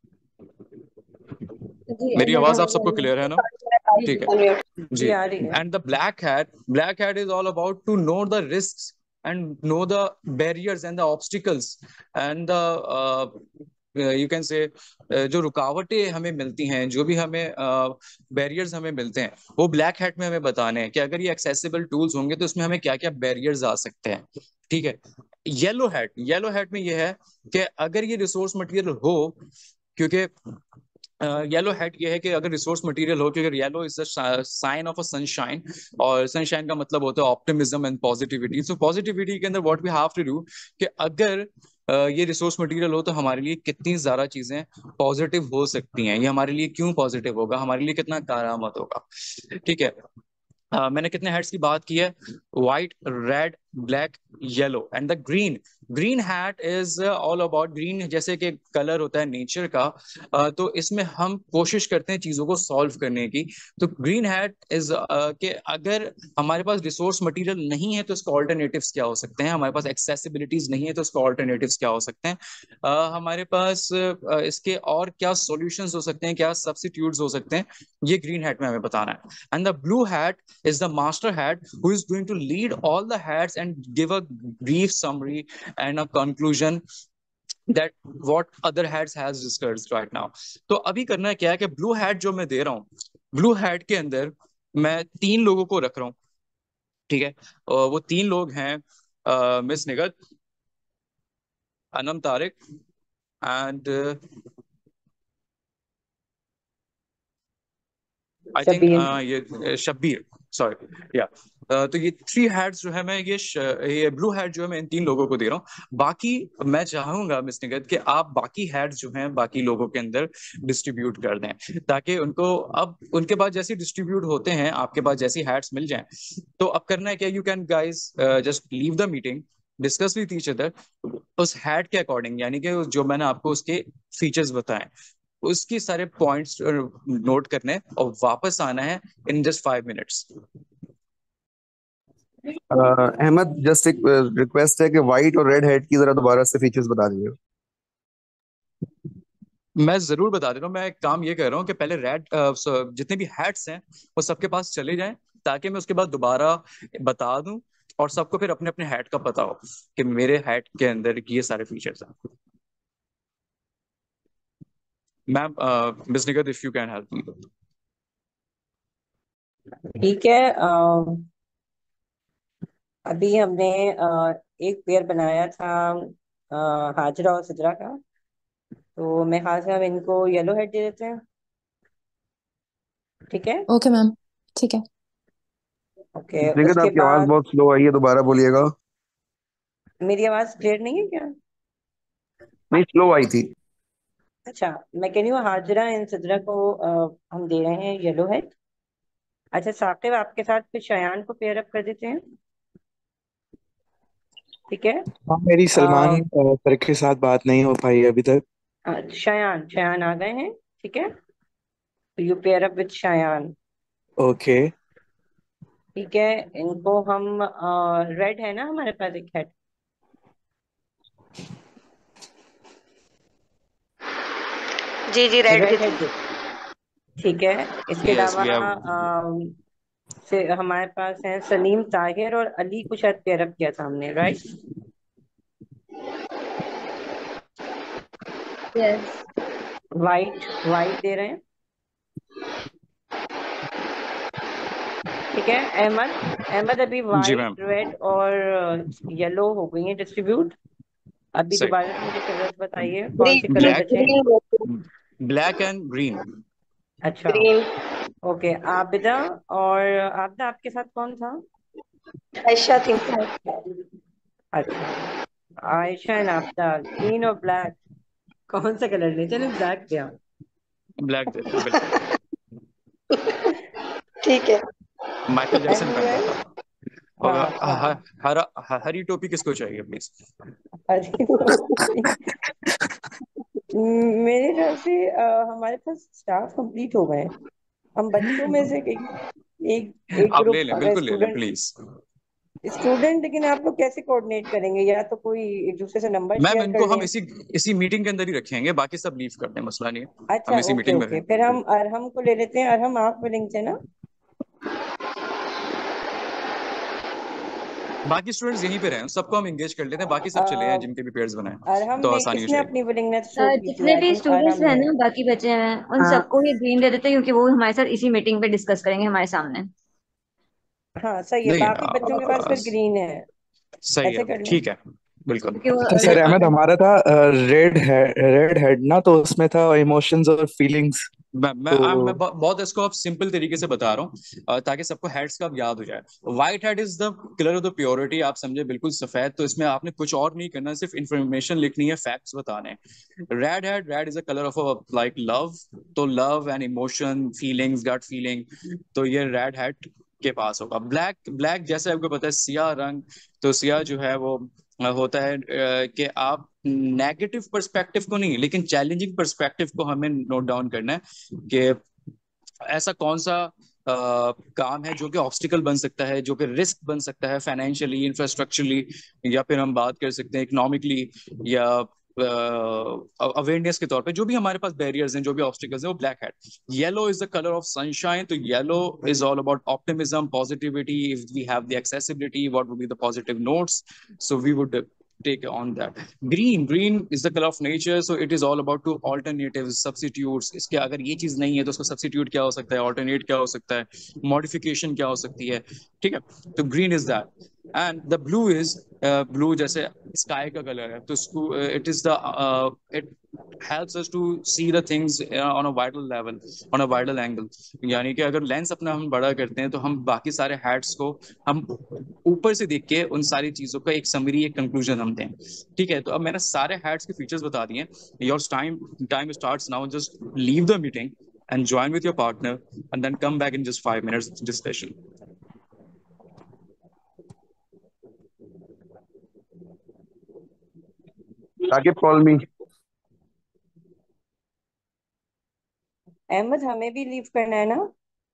मेरी आवाज आप सबको क्लियर है ना? ठीक है जी। आ रही है। And the black hat is all about to know the risks and know the barriers and the obstacles and the you can say जो रुकावटें हमें मिलती हैं, जो भी हमें बैरियर्स हमें मिलते हैं, वो ब्लैक हैट में हमें बताने हैं कि अगर ये एक्सेसिबल टूल्स होंगे तो इसमें हमें क्या क्या बैरियर्स आ सकते हैं। ठीक है, येलो हैट में ये है कि अगर ये रिसोर्स मटेरियल हो, क्योंकि येलो हैट ये है कि अगर रिसोर्स मटेरियल हो, क्योंकि yellow is the sign of a sunshine, और सनशाइन का मतलब होता है optimism and positivity. So positivity के अंदर what we have to do कि अगर ये रिसोर्स मटेरियल हो तो हमारे लिए कितनी ज्यादा चीजें पॉजिटिव हो सकती हैं, ये हमारे लिए क्यों पॉजिटिव होगा, हमारे लिए कितना कारआमद होगा। ठीक है, मैंने कितने हैट्स की बात की है? White, red, black, yellow and the green. Green hat is all about green, जैसे कि कलर होता है नेचर का, तो इसमें हम कोशिश करते हैं चीजों को सॉल्व करने की। तो ग्रीन हैट इज कि अगर हमारे पास रिसोर्स मटेरियल नहीं है तो इसके ऑल्टरनेटिव्स क्या हो सकते हैं, हमारे पास एक्सेसिबिलिटीज नहीं है तो इसके ऑल्टरनेटिव्स क्या हो सकते हैं, हमारे पास इसके और क्या सॉल्यूशंस हो सकते हैं, क्या सब्स्टिट्यूट्स हो सकते हैं, ये ग्रीन हैट में हमें बताना है। And the blue hat is the master hat who is going to lead all the hats and give a brief summary and a conclusion that what other hats has discussed right now. तो अभी करना क्या है कि blue hat जो मैं दे रहा हूँ, ब्लू हैट के अंदर मैं 3 लोगों को रख रहा हूँ। ठीक है, वो 3 लोग हैं miss Nighat, Anam Tariq and I think ये शब्बीर, सॉरी या। तो ये 3 हैट्स जो है मैं ये ब्लू हैट जो है मैं इन 3 लोगों को दे रहा हूँ। बाकी मैं चाहूंगा मिस निगत कि आप बाकी हैट्स जो हैं बाकी लोगों के अंदर डिस्ट्रीब्यूट कर दें, ताकि उनको अब उनके पास जैसे डिस्ट्रीब्यूट होते हैं, आपके पास जैसी हैट्स मिल जाएं, तो अब करना है क्या, you can guys just leave the meeting, discuss with each other उस हैट के अकॉर्डिंग, यानी कि जो मैंने आपको उसके फीचर्स बताए उसकी सारे पॉइंट्स नोट करने और वापस आना है in just 5 minutes. Ahmed, just एक रिक्वेस्ट है कि व्हाइट और रेड हेड की जरा दोबारा से फीचर्स बता दीजिए। मैं जरूर बता दे रहा हूँ। मैं एक काम ये कर रहा हूँ कि पहले जितने भी हैट्स हैं वो सबके पास चले जाएं, ताकि मैं उसके बाद दोबारा बता दूं और सबको फिर अपने अपने हैट का पता हो कि मेरे हैट के अंदर ये सारे फीचर्स हैं। Ma'am, miss Nighat, if you can help me. ठीक है, अभी हमने एक पेयर बनाया था हाजरा और सिद्रा का, तो मैं ख्याल से हम इनको येलो हेड दे देते हैं। ठीक है, ओके मैम, ठीक है। ओके। निगत, उसके आपकी आवाज बाद बहुत स्लो आई है, दोबारा बोलिएगा। मेरी आवाज क्लियर नहीं है क्या? नहीं, स्लो आई थी। अच्छा, मैं कह रही हूँ हाजरा एंड सिद्रा को हम दे रहे हैं येलो हेड। अच्छा साकिब, आपके साथ फिर शयान को पेयर अप कर देते हैं। ठीक है, हाँ, मेरी सलमान सर के साथ बात नहीं हो पाई अभी तक। शयान शयान आ गए हैं। ठीक है, you pair up with Shayan. Okay. ठीक है, इनको हम रेड है ना हमारे पास एक हेड। जी जी, रेड रेड दे हेड। ठीक है, इसके Yes, we अलावा have से हमारे पास है सलीम ताहिर और अली को शायद पेयरअप किया था हमने, राइट? यस। वाइट वाइट दे रहे हैं, ठीक है। अहमद, अहमद अभी जी वाइट मैम। रेड और येलो हो गई है डिस्ट्रीब्यूट। अभी सही। दोबारा से मुझे कलर्स बताइए, कौन से ग्रीन, कलर ब्लैक, बचे हैं? Green, black and green. अच्छा, ग्रीन। ओके। आबिदा, और आबिदा आपके साथ कौन था? आयशा थी। अच्छा, आयशा एंड आबिदा, ग्रीन और ब्लैक। कौन सा कलर ले? चलो ब्लैक दिया। ब्लैक देते हैं बिल्कुल। ठीक है। माइकल जैक्सन एंड पहनता वेल, था। और हाँ हाँ। हरी टोपी किसको चाहिए प्लीज? अरे मेरे ख्याल से हमारे पास स्टाफ कंप्लीट हो गए हैं। हम बच्चों में से एक एक आप ले ग्रुप, लें, अगर बिल्कुल ले लें स्टूडेंट प्लीज। स्टूडेंट लेकिन आप लोग कैसे कोऑर्डिनेट करेंगे? या तो कोई एक दूसरे से नंबर मैम शेयर कर इनको हम लें। इसी इसी मीटिंग के अंदर ही रखेंगे, बाकी सब लीव कर दें, मसला नहीं है। हम अच्छा, इसी ओके मीटिंग में ओके, फिर रहेंगे। हम अरहम को ले लेते हैं। अरहम, आप विलिंग थे ना? बाकी स्टूडेंट्स यहीं पे रहे, सबको हम एंगेज कर लेते हैं, बाकी सब चले अ, हैं जिनके भी पेयर्स बनाए अरहम तो ने, आसानी हो किसने जाएगी। अपनी विलिंगनेस शो की थी? जितने आई भी थिंक स्टूडेंट्स अरहम हैं ने। ना, बाकी बचे हैं, उन हाँ सबको ही ग्रीन दे देते हैं, क्योंकि वो हमारे साथ इसी मीटिंग पे डिस्कस करेंगे हमारे सामने। हाँ, सही है, नहीं बाकी बच्चों के पास फिर ग्रीन है। सही है, ऐसे कर लें। ठीक है, बिल्कुल। क्योंकि वो तो ठीक सर है। अहमद हमारा था रेड हेड ना, तो उसमें था इमोशंस और फीलिंग्स। मैं तो बहुत इसको अब सिंपल तरीके से बता रहा हूँ ताकि सबको हेड्स का अब याद हो जाए। White head is the colour of the purity, आप समझे, बिल्कुल सफेद। तो इसमें आपने कुछ और नहीं करना, सिर्फ इंफॉर्मेशन लिखनी है, फैक्ट्स बताने हैं। Red head, red is the colour of like love. तो love and emotion, feelings, gut feeling, तो ये रेड हेड के पास होगा। ब्लैक, ब्लैक जैसे आपको पता है सियाह रंग, तो सियाह जो है वो होता है कि आप नेगेटिव पर्सपेक्टिव को नहीं लेकिन चैलेंजिंग पर्सपेक्टिव को हमें नोट डाउन करना है कि ऐसा कौन सा काम है जो कि ऑब्स्टिकल बन सकता है, जो कि रिस्क बन सकता है, फाइनेंशियली, इंफ्रास्ट्रक्चरली, या फिर हम बात कर सकते हैं इकोनॉमिकली, या अवेयरनेस के तौर पे जो भी हमारे पास बैरियर्स हैं, जो भी ऑब्स्टिकल्स हैं, वो black hat. Yellow is the colour of sunshine, तो yellow is all about optimism, positivity. If we have the accessibility, what would be the positive notes, so we would take on that. Green is the color of nature, so it is all about to alternatives, substitutes. इसके अगर ये चीज नहीं है तो उसका substitute क्या हो सकता है, alternate क्या हो सकता है, modification क्या हो सकती है, ठीक है। तो green is that, and the blue is blue जैसे sky का कलर है, तो it is the it helps us to see the things on a wider level, on a wider angle। यानी कि अगर लेंस अपना हम बड़ा करते हैं तो हम बाकी सारे हैट्स को हम ऊपर से देख के उन सारी चीजों का एक समरी, एक कंक्लूजन हम दें, ठीक है। तो अब मैंने सारे हैट्स के फीचर्स बता दिए। Your time starts now, just leave the meeting and join with your partner and then come back in just 5 minutes discussion। Saqib call me. Ahmed, हमें भी लीव करना है ना?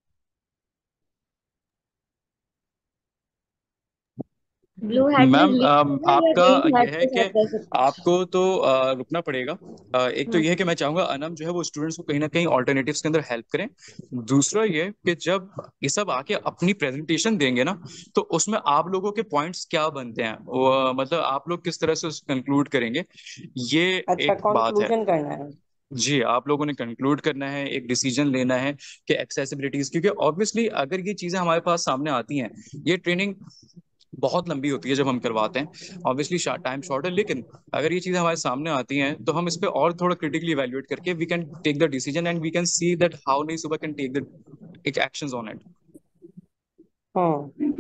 ब्लू हेड में मैम लीव करना है या आपका ग्रीन हेड यह है के कि साथ कर सकते आपको तो रुकना पड़ेगा। एक तो हैं? यह है कि मैं चाहूंगा अनम जो है वो स्टूडेंट्स को कहीं ना कहीं ऑल्टरनेटिव्स के अंदर हेल्प करें। दूसरा ये कि जब ये सब आके अपनी प्रेजेंटेशन देंगे ना, तो उसमें आप लोगों के पॉइंट्स क्या बनते हैं, मतलब आप लोग किस तरह से कंक्लूड करेंगे, ये अच्छा, एक बात है। कंक्लूजन करना है। जी, आप लोगों ने कंक्लूड करना है, एक डिसीजन लेना है कि एक्सेसिबिलिटीज, क्योंकि ऑब्वियसली अगर ये चीजें हमारे पास सामने आती हैं, ये ट्रेनिंग बहुत लंबी होती है जब हम करवाते हैं, ऑब्वियसली टाइम शॉर्ट है, लेकिन अगर ये चीजें हमारे सामने आती हैं तो हम इस पे और थोड़ा क्रिटिकली इवेल्युएट करके we can take the decision and we can see that how नई सुबह can take the actions on it. Hmm.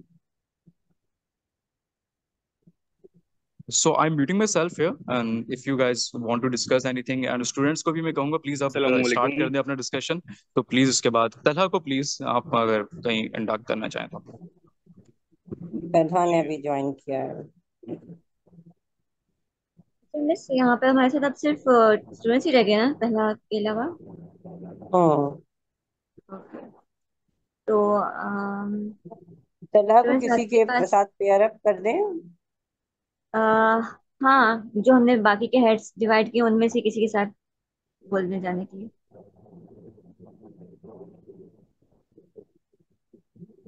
So I am muting myself here and if you guys want to discuss anything, and students को भी मैं कहूंगा please आप start अस्सलामुअलैकुम। कर दें अपना डिस्कशन। तो प्लीज उसके बाद तलहा को प्लीज आप अगर कहीं इंडक्ट करना चाहें तो। प्रधान ने अभी ज्वाइन किया है। तो मिस, यहाँ पे हमारे साथ अब सिर्फ स्टूडेंट्स ही रह गए ना, पहला के अलावा? हम्म। ओके। तो तलहा को स्टूडेंट्स किसी आपके के पास साथ पेयर अप कर दें। आ, हाँ, जो हमने बाकी के हेड्स डिवाइड किए उनमें से किसी के साथ बोलने जाने के लिए।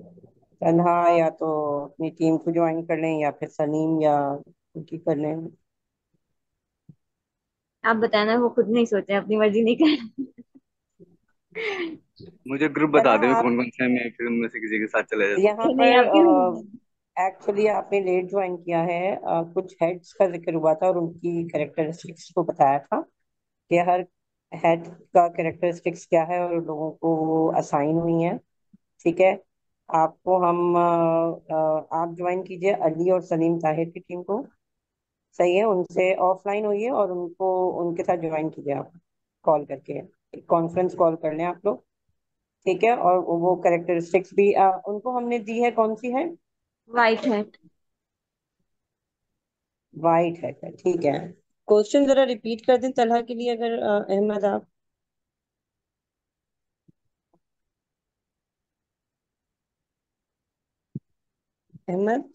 तन्हा या तो अपनी टीम को ज्वाइन कर लें या फिर सलीम या उनकी कर लें। आप बताना, वो खुद नहीं सोचे, अपनी मर्जी नहीं कर। मुझे ग्रुप बता तन्हा दे आप कौन कौन से हैं, मैं फिर उनमें से किसी के साथ चला जाता यहाँ नहीं, आपकी पर एक्चुअली आपने लेट ज्वाइन किया है। कुछ हेड्स का जिक्र हुआ था और उनकी कैरेक्टरिस्टिक्स को बताया था कि हर हेड का कैरेक्टरिस्टिक्स क्या है और लोगों को असाइन हुई है। ठीक है, आपको हम आप ज्वाइन कीजिए अली और सलीम ताहिर की टीम को। सही है, उनसे ऑफलाइन होइए और उनको उनके साथ ज्वाइन कीजिए आप कॉल करके। एक कॉन्फ्रेंस कॉल कर लें आप लोग। ठीक है, और वो कैरेक्टरिस्टिक्स भी उनको हमने दी है। कौन सी है? वाइट है। वाइट है, ठीक है। क्वेश्चन जरा रिपीट कर दें तलहा के लिए, अगर अहमद आप। अहमद,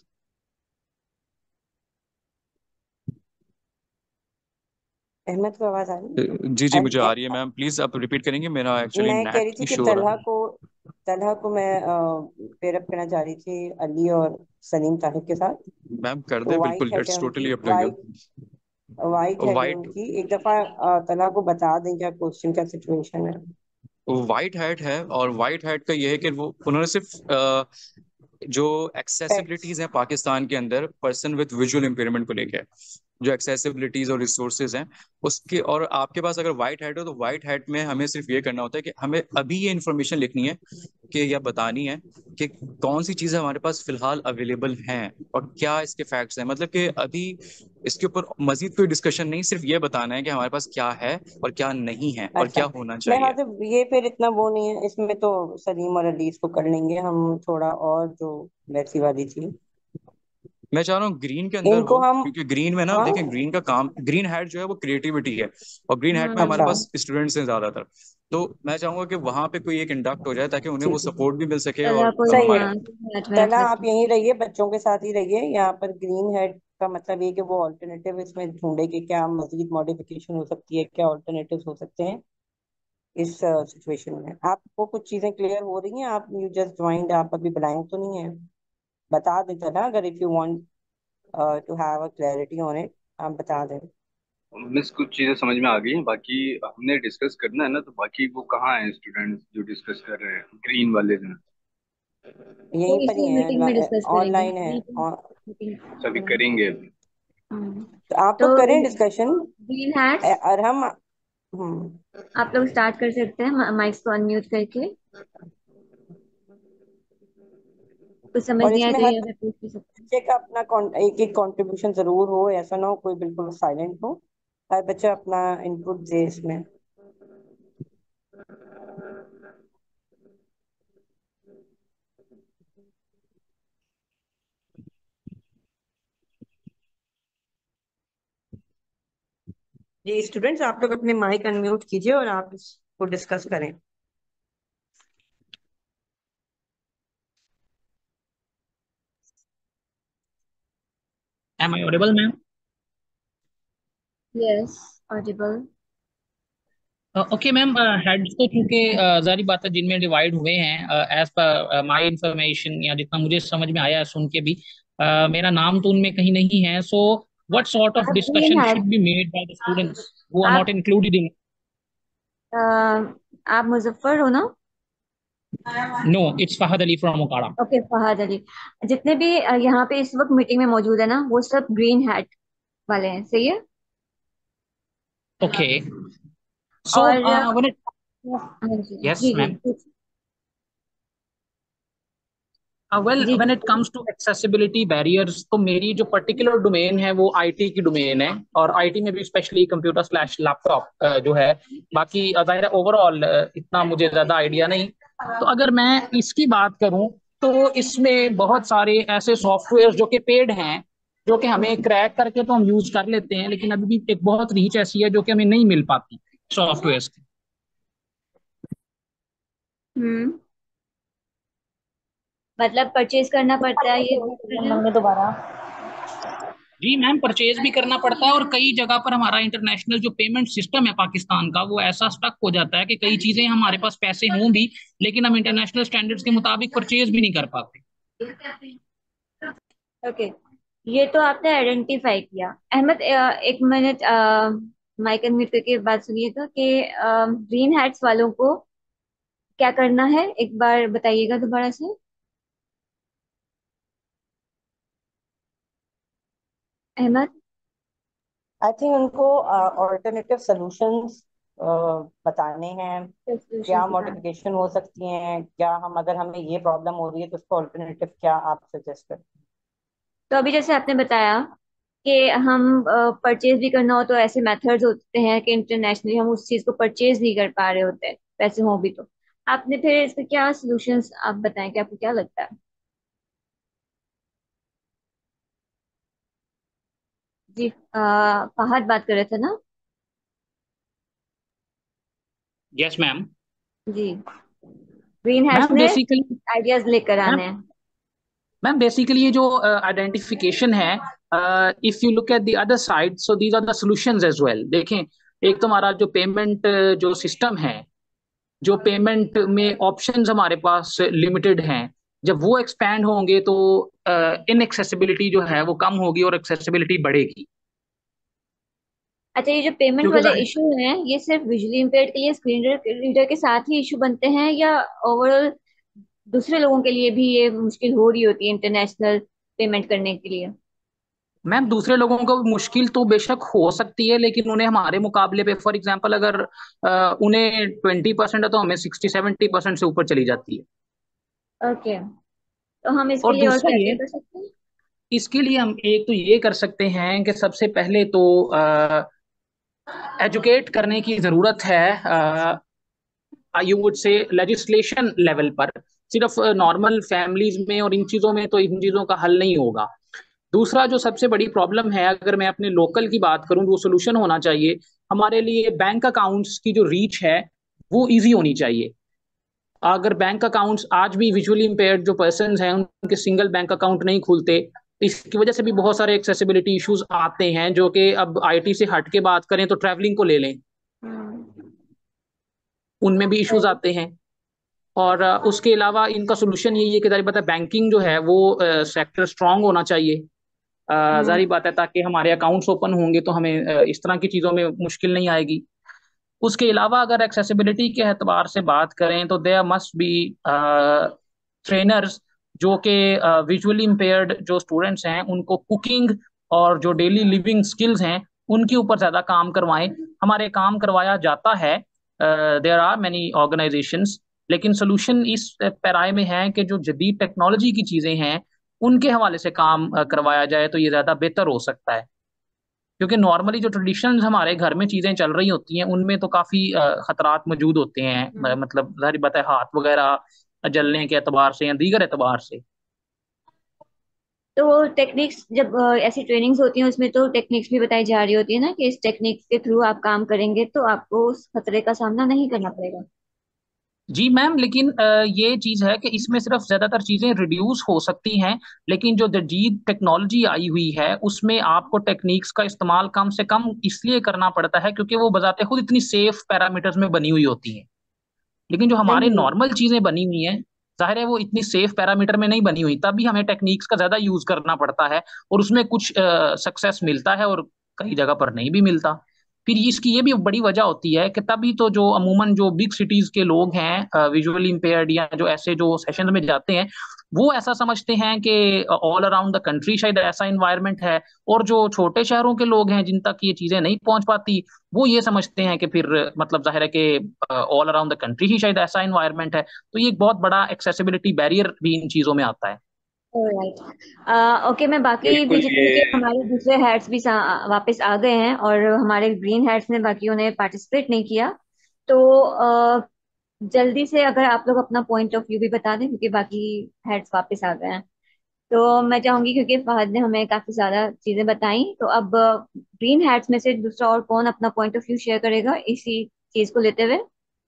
अहमद को आवाज आ रही है? है। जी जी, मुझे आ रही है मैम, प्लीज आप रिपीट करेंगे, मेरा एक्चुअली मैं कह नेट रही थी कि इशू हो रहा है। तलहा को मैं पेयरअप करना चाह रही थी अली और सलीम ताहिर के साथ। मैम कर तो दे, वाइट बिल्कुल, हेड है इट्स उनकी, totally up to you. White head है वाइट उनकी। एक दफा तलहा को बता दें क्या क्वेश्चन क्या सिचुएशन है। वाइट हैट है, और वाइट हैट का ये है कि वो उन्होंने सिर्फ जो फैक्ट्स। एक्सेसिबिलिटीज हैं पाकिस्तान के अंदर पर्सन विद विजुअल इम्पेयरमेंट को लेके, जो एक्सेसिबिलिटीज और रिसोर्सेज हैं उसके, और आपके पास अगर वाइट हैट हो तो वाइट हैट में हमें सिर्फ ये करना होता है कि हमें अभी ये इन्फॉर्मेशन लिखनी है कि या बतानी है कि कौन सी चीजें हमारे पास फिलहाल अवेलेबल हैं और क्या इसके फैक्ट्स हैं। मतलब कि अभी इसके ऊपर मजीद कोई डिस्कशन नहीं, सिर्फ ये बताना है कि हमारे पास क्या है और क्या नहीं है और अच्छा, क्या होना मैं हाँ चाहिए। तो ये फिर इतना वो नहीं है इसमें, तो सलीम और अलीस को कर लेंगे हम। थोड़ा और जो वैसी वाली थी मैं चाह रहा हूँ ग्रीन के अंदर इनको हो, हम। क्योंकि ग्रीन में ना हाँ, देखें, ग्रीन का काम, ग्रीन हैट जो है वो क्रिएटिविटी है, और ग्रीन हैट में हमारे अच्छा, पास स्टूडेंट्स हैं ज्यादातर। तो मैं चाहूंगा कि वहां पे कोई एक इंडक्ट हो जाए ताकि उन्हें वो ठीक है, सपोर्ट भी मिल सके तला और कोई, सही है। हमारे। हाँ, मैच में तला रख आप लो। यहीं रहिए, बच्चों के साथ ही रहिए। यहाँ पर ग्रीन हेड का मतलब ये कि वो ऑल्टरनेटिव इसमें ढूंढे कि क्या मजीद मॉडिफिकेशन हो सकती है, क्या ऑल्टरनेटिव हो सकते हैं इस सिचुएशन में। आपको कुछ चीजें क्लियर हो रही हैं? आप यू जस्ट ज्वाइंड, आप अभी ब्लैंक तो नहीं है? बता दें तला, अगर if you want to have a clarity on it, आप बता दें। मिस कुछ चीजें समझ में आ गई हैं, बाकी हमने डिस्कस करना है ना, तो बाकी वो कहाँ हैं स्टूडेंट्स जो डिस्कस कर रहे हैं ग्रीन वाले जो हैं? यहीं वो पर ही इसी मीटिंग में है, डिस्कस करेंगे, ऑनलाइन है। मीटिंग मीटिंग सभी करेंगे। करेंगे अभी। हाँ। तो आप तो लोग करें डिस्कशन। ग्रीन हैट्स, और हम आप लोग स्टार्ट कर सकते हैं माइक्स को अनम्यूट करके। कुछ समझ और नहीं आया इसमें तो हर ये मैं पूछ भी सकते हैं। बच्चे का अपना एक एक कंट्रीब्यूशन जरूर हो, ऐसा ना हो कोई बिल्कुल साइलेंट हो। हर बच्चा अपना इनपुट दे इसमें। जी स्टूडेंट्स, आप लोग अपने माइक अनम्यूट कीजिए और आप इसको डिस्कस करें। Am I audible, ma'am? Yes, audible. Okay ma'am, heads तो चूंकि जारी बात है जिनमें डिवाइड हुए हैं, एज पर माय इंफॉर्मेशन या जितना मुझे समझ में आया है सुन के भी, मेरा नाम तो उनमें कहीं नहीं है। सो व्हाट सॉर्ट ऑफ आप green discussion hat, should be made by the students who are आप नॉट इंक्लूडेड इन? आप मुजफ्फर हो ना? No, it's Fahad Ali from Okara. Okay, Fahad Ali. जितने भी यहाँ पे इस वक्त मीटिंग में मौजूद है ना, वो सब ग्रीन हैट वाले हैं, सही है। ओके, सो और व्हेन इट, हाँ जी यस जी मैम, जी वेल जी व्हेन इट जी। कम्स टू एक्सेसिबिलिटी बैरियर्स, तो मेरी जो पर्टिकुलर डोमेन है वो आईटी की डोमेन है, और आईटी में भी स्पेशली कंप्यूटर स्लैश लैपटॉप जो है। बाकी जाहिर है ओवरऑल इतना मुझे ज्यादा आइडिया नहीं। तो अगर मैं इसकी बात करूं तो इसमें बहुत सारे ऐसे सॉफ्टवेयर जो कि पेड हैं, जो कि हमें क्रैक करके तो हम यूज कर लेते हैं, लेकिन अभी भी एक बहुत रीच ऐसी है जो कि हमें नहीं मिल पाती सॉफ्टवेयर की। हम्म, मतलब परचेज करना पड़ता है, ये बोल रहे हैं? जी मैम, परचेज भी करना पड़ता है, और कई जगह पर हमारा इंटरनेशनल जो पेमेंट सिस्टम है पाकिस्तान का वो ऐसा स्टक हो जाता है कि कई चीजें हमारे पास पैसे हों भी, लेकिन हम इंटरनेशनल स्टैंडर्ड्स के मुताबिक परचेज भी नहीं कर पाते। ओके, ये तो आपने आइडेंटिफाई किया। अहमद, एक मिनट माइक अनम्यूट करके बात सुनिएगा कि ग्रीन हैट्स वालों को क्या करना है, एक बार बताइएगा दोबारा से। अहमद। आई थिंक उनको ऑल्टरनेटिव सॉल्यूशंस बताने हैं, क्या सॉल्यूशंस बताना। मॉडिफिकेशन हो सकती हैं, क्या हम, अगर हमें ये प्रॉब्लम हो रही है तो उसको ऑल्टरनेटिव क्या आप सजेस्ट करें। तो अभी जैसे आपने बताया कि हम परचेज भी करना हो तो ऐसे मेथड्स होते हैं कि इंटरनेशनली हम उस चीज को परचेज नहीं कर पा रहे होते, पैसे हो भी तो। आपने फिर इसके क्या सॉल्यूशंस आप बताएं कि आपको क्या लगता है। जी, फहद बात कर रहे थे ना। Yes ma'am. जी, ग्रीन हैट्स मैम ने बेसिकली आइडियाज लेकर मैम आने हैं। मैम बेसिकली ये जो आइडेंटिफिकेशन है, if you look at the other side, so these are the solutions as well. देखें, एक तो हमारा जो पेमेंट जो सिस्टम है, जो पेमेंट में ऑप्शंस हमारे पास लिमिटेड हैं, जब वो एक्सपैंड होंगे तो इनएक्सेसिबिलिटी जो है वो कम होगी और एक्सेसिबिलिटी बढ़ेगी। अच्छा, ये जो पेमेंट क्योंकि वाले इशू हैं ये सिर्फ विजुअली इम्पेयर्ड के लिए स्क्रीन रीडर के साथ ही इशू बनते हैं, या ओवरऑल दूसरे लोगों के लिए भी ये मुश्किल हो रही होती है इंटरनेशनल पेमेंट करने के लिए। मैम दूसरे लोगों को मुश्किल तो बेशक हो सकती है, लेकिन उन्हें हमारे मुकाबले पे फॉर एग्जांपल अगर उन्हें 20% है तो हमें 60-70% से ऊपर चली जाती है। ओके, तो हम इसके और लिए और दूसरा क्या क्या ये, कर सकते हैं। इसके लिए हम एक तो ये कर सकते हैं कि सबसे पहले तो एजुकेट करने की जरूरत है, you would say legislation level पर। सिर्फ नॉर्मल फैमिलीज में और इन चीजों में तो इन चीजों का हल नहीं होगा। दूसरा जो सबसे बड़ी प्रॉब्लम है, अगर मैं अपने लोकल की बात करूं, वो सोल्यूशन होना चाहिए हमारे लिए बैंक अकाउंट्स की जो रीच है वो इजी होनी चाहिए। अगर बैंक अकाउंट्स आज भी विजुअली इम्पेयर्ड जो पर्सन हैं उनके सिंगल बैंक अकाउंट नहीं खुलते, इसकी वजह से भी बहुत सारे एक्सेसिबिलिटी इश्यूज आते हैं, जो कि अब आईटी से हट के बात करें तो ट्रैवलिंग को ले लें, उनमें भी इश्यूज आते हैं। और उसके अलावा इनका सोल्यूशन यही है कि जारी बात है बैंकिंग जो है वो सेक्टर स्ट्रांग होना चाहिए। जारी बात है, ताकि हमारे अकाउंट्स ओपन होंगे तो हमें इस तरह की चीज़ों में मुश्किल नहीं आएगी। उसके अलावा अगर एक्सेसिबिलिटी के एतबार से बात करें तो देयर मस्ट बी ट्रेनर्स, जो कि विजुअली इम्पेयर्ड जो स्टूडेंट्स हैं उनको कुकिंग और जो डेली लिविंग स्किल्स हैं उनके ऊपर ज़्यादा काम करवाएं। हमारे काम करवाया जाता है, देयर आर मैनी ऑर्गेनाइजेशंस, लेकिन सोल्यूशन इस पैराए में है कि जो जदीद टेक्नोलॉजी की चीज़ें हैं उनके हवाले से काम करवाया जाए तो ये ज़्यादा बेहतर हो सकता है। क्योंकि नॉर्मली जो ट्रेडिशंस हमारे घर में चीजें चल रही होती हैं उनमें तो काफी खतरात मौजूद होते हैं, मतलब जाहिर बात है हाथ वगैरह जलने के एतबार से या दीगर एतबार से। तो टेक्निक्स जब ऐसी ट्रेनिंग्स होती हैं उसमें तो टेक्निक्स भी बताई जा रही होती है ना कि इस टेक्निक्स के थ्रू आप काम करेंगे तो आपको उस खतरे का सामना नहीं करना पड़ेगा। जी मैम, लेकिन ये चीज है कि इसमें सिर्फ ज्यादातर चीजें रिड्यूस हो सकती हैं, लेकिन जो जदीद टेक्नोलॉजी आई हुई है उसमें आपको टेक्निक्स का इस्तेमाल कम से कम इसलिए करना पड़ता है क्योंकि वो बजाते खुद इतनी सेफ पैरामीटर्स में बनी हुई होती हैं। लेकिन जो हमारे नहीं। नॉर्मल चीजें बनी हुई हैं, जाहिर है वो इतनी सेफ पैरामीटर में नहीं बनी हुई, तभी हमें टेक्निक्स का ज्यादा यूज करना पड़ता है और उसमें कुछ सक्सेस मिलता है और कई जगह पर नहीं भी मिलता। फिर इसकी ये भी बड़ी वजह होती है कि तभी तो जो अमूमन जो बिग सिटीज के लोग हैं विजुअली इंपेयर्ड या जो ऐसे जो सेशन में जाते हैं, वो ऐसा समझते हैं कि ऑल अराउंड द कंट्री शायद ऐसा इन्वायरमेंट है, और जो छोटे शहरों के लोग हैं जिन तक ये चीजें नहीं पहुंच पाती, वो ये समझते हैं कि फिर मतलब जाहिर है कि ऑल अराउंड द कंट्री ही शायद ऐसा इन्वायरमेंट है। तो ये एक बहुत बड़ा एक्सेसिबिलिटी बैरियर भी इन चीजों में आता है। ऑलराइट, ओके, मैं बाकी भी बिल्कुल जितने के ये हमारे दूसरे हेड्स भी वापस आ गए हैं और हमारे ग्रीन हेड्स ने बाकियों ने पार्टिसिपेट नहीं किया, तो जल्दी से अगर आप लोग अपना पॉइंट ऑफ व्यू भी बता दें क्योंकि बाकी हेड्स वापस आ गए हैं। तो मैं चाहूंगी क्योंकि फहद ने हमें काफी ज्यादा चीजें बताई, तो अब ग्रीन हेड्स में से दूसरा और कौन अपना पॉइंट ऑफ व्यू शेयर करेगा इसी चीज को लेते हुए।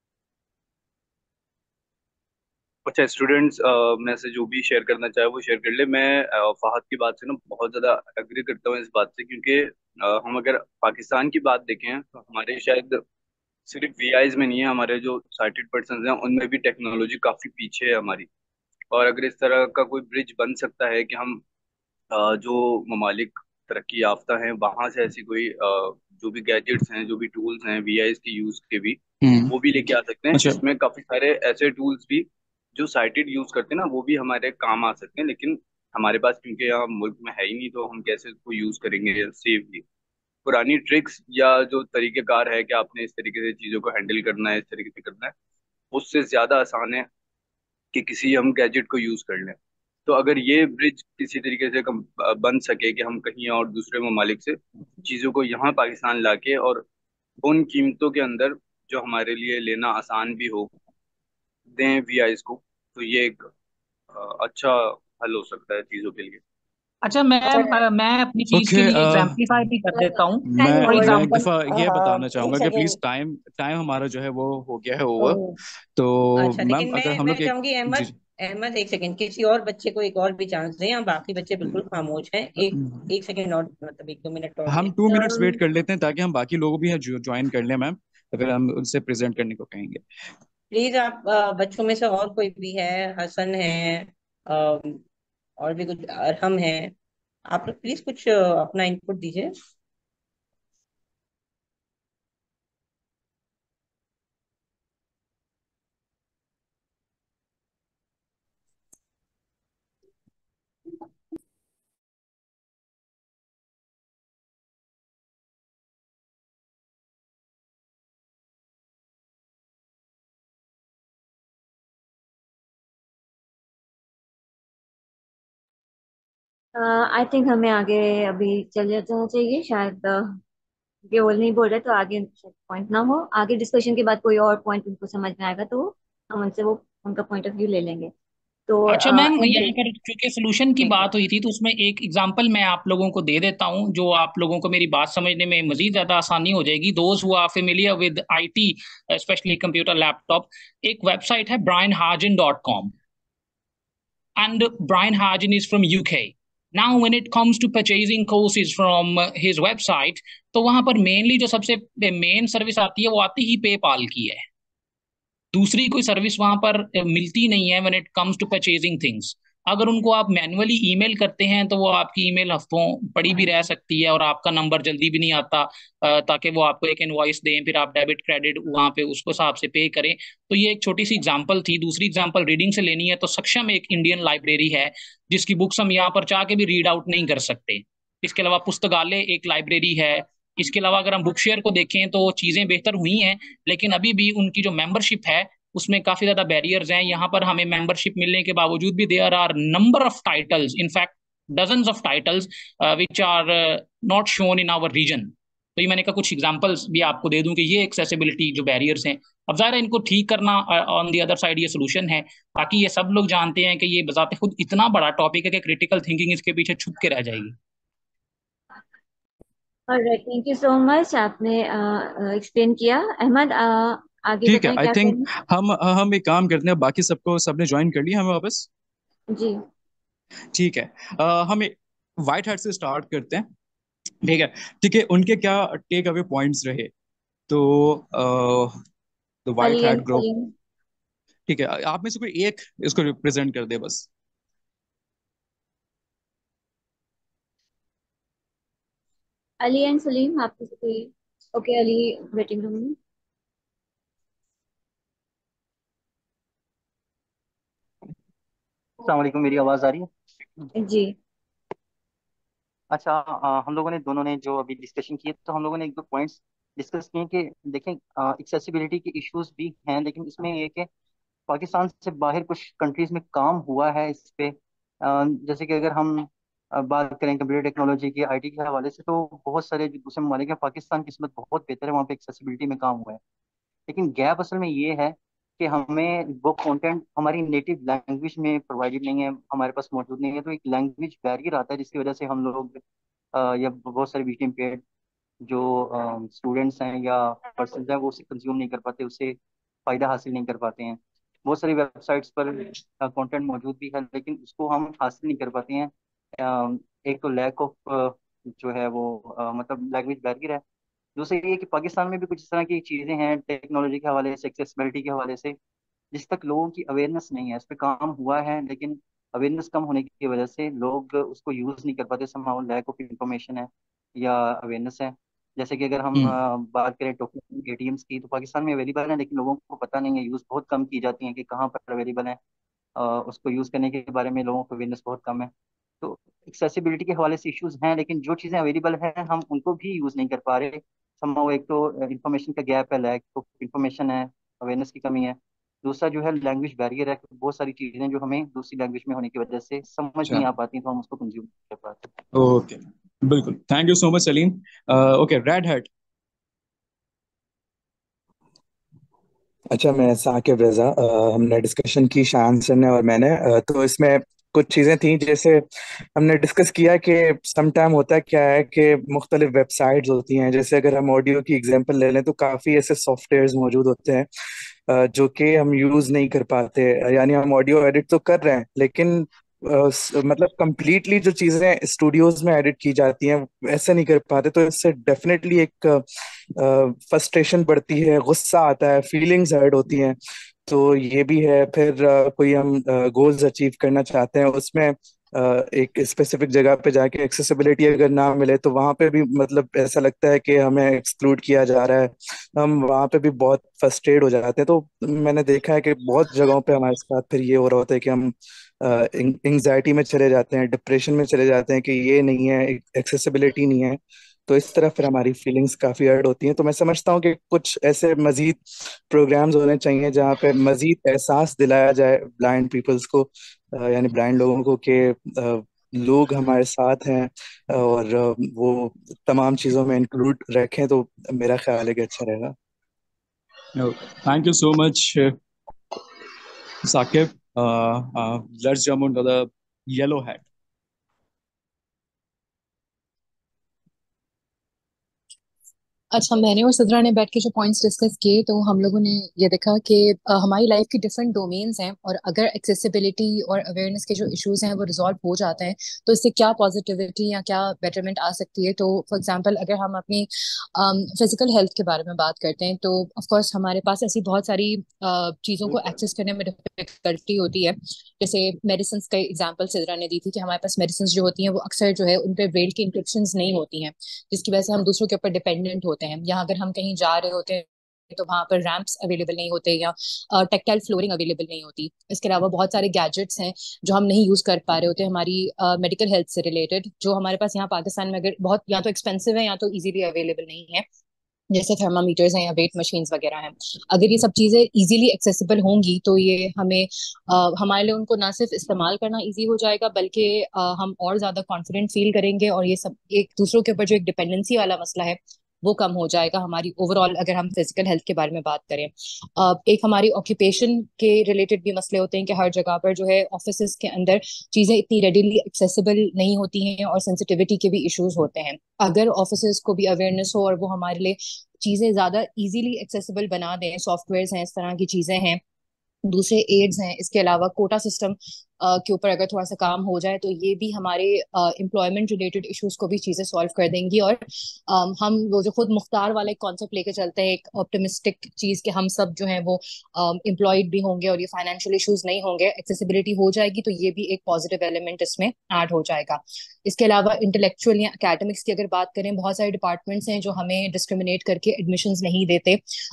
अच्छा स्टूडेंट्स में से जो भी शेयर करना चाहे वो शेयर कर ले। मैं फहद की बात से ना बहुत ज़्यादा एग्री करता हूँ इस बात से, क्योंकि हम अगर पाकिस्तान की बात देखें तो हमारे शायद सिर्फ वीआईज में नहीं है, हमारे जो साइटेड पर्सन हैं उनमें भी टेक्नोलॉजी काफ़ी पीछे है हमारी। और अगर इस तरह का कोई ब्रिज बन सकता है कि हम जो ममालिक तरक्की याफ्ता हैं वहां से ऐसी कोई जो भी गैजेट्स हैं, जो भी टूल्स हैं वीआईएस के यूज के भी, वो भी लेके आ सकते हैं, अच्छा। जिसमें काफी सारे ऐसे टूल्स भी जो साइटेड यूज करते हैं ना वो भी हमारे काम आ सकते हैं। लेकिन हमारे पास क्योंकि यहाँ मुल्क में है ही नहीं, तो हम कैसे उसको यूज करेंगे सेफली। पुरानी ट्रिक्स या जो तरीकेकार है कि आपने इस तरीके से चीजों को हैंडल करना है, इस तरीके से करना है, उससे ज्यादा आसान है कि किसी हम गैजेट को यूज कर लें। तो अगर ये ब्रिज किसी तरीके से बन सके कि हम कहीं और दूसरे ममालिक से चीजों को यहाँ पाकिस्तान लाके और उन कीमतों के अंदर जो हमारे लिए लेना आसान भी हो, दें वीआईस को, तो ये एक अच्छा हल हो सकता है चीजों के लिए। अच्छा, मैं अपनी चीज के ओके। लिए एग्जाम्पलीफाई भी कर देता हूँ। मैं फॉर मैं एक एग्जाम्पल, दफा ये बताना एक चाहूंगा कि प्लीज सेकेंड। टाइम टाइम हमारा जो है वो हो गया है ओवर। तो अच्छा, मैम लेकिन अगर मैं हम मैं लोग एक चाहूंगी जी अहमद, अहमद एक सेकंड, किसी और बच्चे को एक और भी चांस दें, हम बाकी बच्चे बिल्कुल खामोश हैं। एक एक सेकंड और, मतलब 1-2 मिनट और हम दें। 2 मिनट्स वेट कर लेते हैं ताकि हम बाकी लोगों भी जो ज्वाइन कर लें मैम, तो फिर हम उनसे प्रेजेंट करने को कहेंगे। प्लीज आप बच्चों में से और कोई भी है, हसन है, और भी कुछ, अरहम है, आप लोग प्लीज कुछ अपना इनपुट दीजिए। आई थिंक हमें आगे अभी चले जाना चाहिए शायद। ये वो नहीं बोल रहे तो आगे पॉइंट ना हो, आगे डिस्कशन के बाद कोई और पॉइंट उनको समझ में आएगा तो हम उनसे वो उनका पॉइंट ऑफ व्यू ले लेंगे। तो अच्छा मैम, यहाँ एमडी। पर क्योंकि सोल्यूशन की जी जी। बात हुई थी तो उसमें एक एग्जांपल मैं आप लोगों को दे देता हूँ, जो आप लोगों को मेरी बात समझने में मजीद ज्यादा आसानी हो जाएगी। Those who are familiar with IT, specially computer laptop, एक वेबसाइट है brianhargen.com, and Brian Hargen is from UK. Now, when it comes to purchasing courses from his website, तो वहां पर मेनली जो सबसे मेन सर्विस आती है वो आती ही पेपाल की है। दूसरी कोई सर्विस वहां पर मिलती नहीं है when it comes to purchasing things. अगर उनको आप मैन्युअली ईमेल करते हैं तो वो आपकी ईमेल हफ्तों पड़ी भी रह सकती है और आपका नंबर जल्दी भी नहीं आता, ताकि वो आपको एक इनवॉइस दें, फिर आप डेबिट क्रेडिट वहां पे उसको हिसाब से पे करें। तो ये एक छोटी सी एग्जांपल थी। दूसरी एग्जांपल रीडिंग से लेनी है तो सक्षम एक इंडियन लाइब्रेरी है जिसकी बुक्स हम यहाँ पर चाह के भी रीड आउट नहीं कर सकते। इसके अलावा पुस्तकालय एक लाइब्रेरी है। इसके अलावा अगर हम बुक शेयर को देखें तो चीजें बेहतर हुई हैं, लेकिन अभी भी उनकी जो मेंबरशिप है उसमें काफी ज्यादा बैरियर्स हैं। यहाँ पर हमें मेंबरशिप मिलने के बावजूद भी there are number of titles, in fact dozens of titles which are not shown in our region. तो ये मैंने कहा कुछ एग्जांपल्स भी आपको दे दूं कि ये एक्सेसिबिलिटी जो बैरियर्स हैं, अब ज़ाहिर है इनको ठीक करना ऑन दी अदर साइड ये सोल्यूशन है, ताकि ये सब लोग जानते हैं कि ये बजाते खुद इतना बड़ा टॉपिक है कि क्रिटिकल थिंकिंग इसके पीछे छुप के रह जाएगी। Alright, thank you so much, आपने एक्सप्लेन किया। अहमद, आगे ठीक है। बताएं आई क्या थिंक करना हम एक काम करते हैं, बाकी सबको सबने ज्वाइन कर लिया हमें वापस। है। जी। ठीक है। हम वाइट हैट से स्टार्ट करते हैं। ठीक है। ठीक है, उनके क्या टेक अवे पॉइंट्स रहे। तो the white Ali hat and group. Salim. ठीक है, आप में से कोई एक इसको रिप्रेजेंट कर दे बस। अली एंड सलीम, आपको से कोई? ओके, अली वेटिंग रूम में। अस्सलाम वालेकुम, मेरी आवाज़ आ रही है? जी। अच्छा, हम लोगों ने दोनों ने जो अभी डिस्कशन की है, तो हम लोगों ने एक दो पॉइंट्स डिस्कस किए कि देखें, एक्सेसिबिलिटी के इश्यूज भी हैं, लेकिन इसमें ये है कि पाकिस्तान से बाहर कुछ कंट्रीज में काम हुआ है इस पे। जैसे कि अगर हम बात करें कंप्यूटर टेक्नोलॉजी की, आईटी के हवाले से, तो बहुत सारे जो दूसरे ममालिक हैं, पाकिस्तान की किस्मत बहुत बेहतर है, वहाँ पे एक्सेसिबिलिटी में काम हुआ है। लेकिन गैप असल में ये है कि हमें वो कंटेंट हमारी नेटिव लैंग्वेज में प्रोवाइडेड नहीं है, हमारे पास मौजूद नहीं है, तो एक लैंग्वेज बैरियर आता है जिसकी वजह से हम लोग या बहुत सारे विजडम पेड जो स्टूडेंट्स हैं या पर्सन हैं वो उसे कंज्यूम नहीं कर पाते, उससे फ़ायदा हासिल नहीं कर पाते हैं। बहुत सारी वेबसाइट्स पर कंटेंट मौजूद भी है, लेकिन उसको हम हासिल नहीं कर पाते हैं। एक तो लैक ऑफ जो है वो मतलब लैंग्वेज बैरियर है। दूसरा ये है कि पाकिस्तान में भी कुछ इस तरह की चीज़ें हैं टेक्नोलॉजी के हवाले से, एक्सेसिबिलिटी के हवाले से, जिस तक लोगों की अवेयरनेस नहीं है, इस पे काम हुआ है लेकिन अवेयरनेस कम होने की वजह से लोग उसको यूज नहीं कर पाते। समहाउ लैक ऑफ इंफॉर्मेशन है या अवेयरनेस है। जैसे कि अगर हम हम्म। बात करें टोकन एटीएम्स की, तो पाकिस्तान में अवेलेबल है लेकिन लोगों को पता नहीं है, यूज बहुत कम की जाती है कि कहाँ पर अवेलेबल है। उसको यूज करने के बारे में लोगों को अवेयरनेस बहुत कम है। तो एक्सेसिबिलिटी के हवाले से इश्यूज हैं, लेकिन जो चीज़ें अवेलेबल हैं हम उनको भी यूज नहीं कर पा रहे। समहाउ एक तो इंफॉर्मेशन का गैप है, लैक ऑफ इंफॉर्मेशन है, अवेयरनेस की कमी है। दूसरा जो है लैंग्वेज बैरियर है, बहुत सारी चीज़ें जो हमें दूसरी लैंग्वेज में होने की वजह से समझ अच्छा। नहीं आ पाती, तो हम उसको कंज्यूम नहीं कर पाते। ओके, बिल्कुल, thank you so much Salim. Okay, red hat. अच्छा, मैं साकिब रजा। हमने डिस्कशन की शान सर ने और मैंने। तो इसमें कुछ चीज़ें थी, जैसे हमने डिस्कस किया कि सम टाइम होता क्या है कि मुख्तलिफ वेबसाइट्स होती हैं। जैसे अगर हम ऑडियो की एग्जांपल ले लें तो काफ़ी ऐसे सॉफ्टवेयर्स मौजूद होते हैं जो कि हम यूज़ नहीं कर पाते। यानी हम ऑडियो एडिट तो कर रहे हैं लेकिन मतलब कंप्लीटली जो चीज़ें स्टूडियोज में एडिट की जाती हैं ऐसे नहीं कर पाते। तो इससे डेफिनेटली एक फ्रस्ट्रेशन बढ़ती है, गुस्सा आता है, फीलिंग्स हर्ट होती हैं। तो ये भी है। फिर कोई हम गोल्स अचीव करना चाहते हैं, उसमें एक स्पेसिफिक जगह पे जाके एक्सेसिबिलिटी अगर ना मिले तो वहां पे भी मतलब ऐसा लगता है कि हमें एक्सक्लूड किया जा रहा है। हम वहां पे भी बहुत फ्रस्ट्रेट हो जाते हैं। तो मैंने देखा है कि बहुत जगहों पे हमारे साथ फिर ये हो रहा होता है कि हम एंग्जाइटी में चले जाते हैं, डिप्रेशन में चले जाते हैं कि ये नहीं है, एक्सेसिबिलिटी नहीं है। तो इस तरह फिर हमारी फीलिंग्स काफी हर्ट होती हैं। तो मैं समझता हूँ कि कुछ ऐसे मजीद प्रोग्राम्स होने चाहिए जहाँ पे मजीद एहसास दिलाया जाए ब्लाइंड पीपल्स को, यानी ब्लाइंड लोगों को, कि लोग हमारे साथ हैं और वो तमाम चीज़ों में इंक्लूड रखें। तो मेरा ख्याल है कि अच्छा रहेगा। Thank you so much Saqib. Let's jump on the yellow hat. अच्छा, मैंने और सिद्रा ने बैठ के जो पॉइंट्स डिस्कस किए तो हम लोगों ने ये देखा कि हमारी लाइफ की डिफरेंट डोमेन्स हैं, और अगर एक्सेसिबिलिटी और अवेयरनेस के जो इश्यूज हैं वो रिजॉल्व हो जाते हैं तो इससे क्या पॉजिटिविटी या क्या बेटरमेंट आ सकती है। तो फॉर एग्जांपल अगर हम अपनी फिजिकल हेल्थ के बारे में बात करते हैं तो ऑफ कोर्स हमारे पास ऐसी बहुत सारी चीज़ों को एक्सेस करने में डिफिकल्टी होती है। जैसे मेडिसिन का एग्जांपल सिद्रा ने दी थी कि हमारे पास मेडिसिन जो होती हैं वो अक्सर जो है उन पे ब्रेल की इंस्ट्रक्शंस नहीं होती हैं, जिसकी वजह से हम दूसरों के ऊपर डिपेंडेंट होते हैं। या अगर हम कहीं जा रहे होते हैं तो वहां पर रैंप्स अवेलेबल नहीं होते या टेक्टाइल फ्लोरिंग अवेलेबल नहीं होती। इसके अलावा बहुत सारे गैजेट्स हैं जो हम नहीं यूज कर पा रहे होते हमारी मेडिकल हेल्थ से रिलेटेड, जो हमारे पास यहाँ पाकिस्तान में अगर बहुत या तो एक्सपेंसिव है या तो इजीली अवेलेबल नहीं है, जैसे थर्मामीटर्स हैं या वेट मशीन्स वगैरह हैं। अगर ये सब चीजें इजीली एक्सेसिबल होंगी तो ये हमें हमारे लिए उनको ना सिर्फ इस्तेमाल करना इजी हो जाएगा, बल्कि हम और ज्यादा कॉन्फिडेंट फील करेंगे, और ये सब एक दूसरों के ऊपर जो एक डिपेंडेंसी वाला मसला है वो कम हो जाएगा हमारी ओवरऑल। अगर हम फिजिकल हेल्थ के बारे में बात करें, एक हमारी ऑक्यूपेशन के रिलेटेड भी मसले होते हैं कि हर जगह पर जो है ऑफिस के अंदर चीजें इतनी रेडिली एक्सेसिबल नहीं होती हैं और सेंसिटिविटी के भी इश्यूज होते हैं। अगर ऑफिस को भी अवेयरनेस हो और वो हमारे लिए चीजें ज्यादा इजीली एक्सेसिबल बना दें, सॉफ्टवेयर हैं, इस तरह की चीजें हैं, दूसरे एड्स हैं, इसके अलावा कोटा सिस्टम के ऊपर अगर थोड़ा सा काम हो जाए तो ये भी हमारे एम्प्लॉयमेंट रिलेटेड इश्यूज को भी चीजें सॉल्व कर देंगी। और हम वो जो खुद मुख्तार वाला एक कॉन्सेप्ट लेके चलते हैं, एक ऑप्टिमिस्टिक चीज कि हम सब जो है वो एम्प्लॉयड भी होंगे और ये फाइनेंशियल इश्यूज नहीं होंगे, एक्सेसिबिलिटी हो जाएगी, तो ये भी एक पॉजिटिव एलिमेंट इसमें ऐड हो जाएगा। इसके अलावा इंटेलेक्चुअल या एकेडमिक्स की अगर बात करें, बहुत सारे डिपार्टमेंट्स हैं जो हमें डिस्क्रिमिनेट करके एडमिशंस नहीं देते।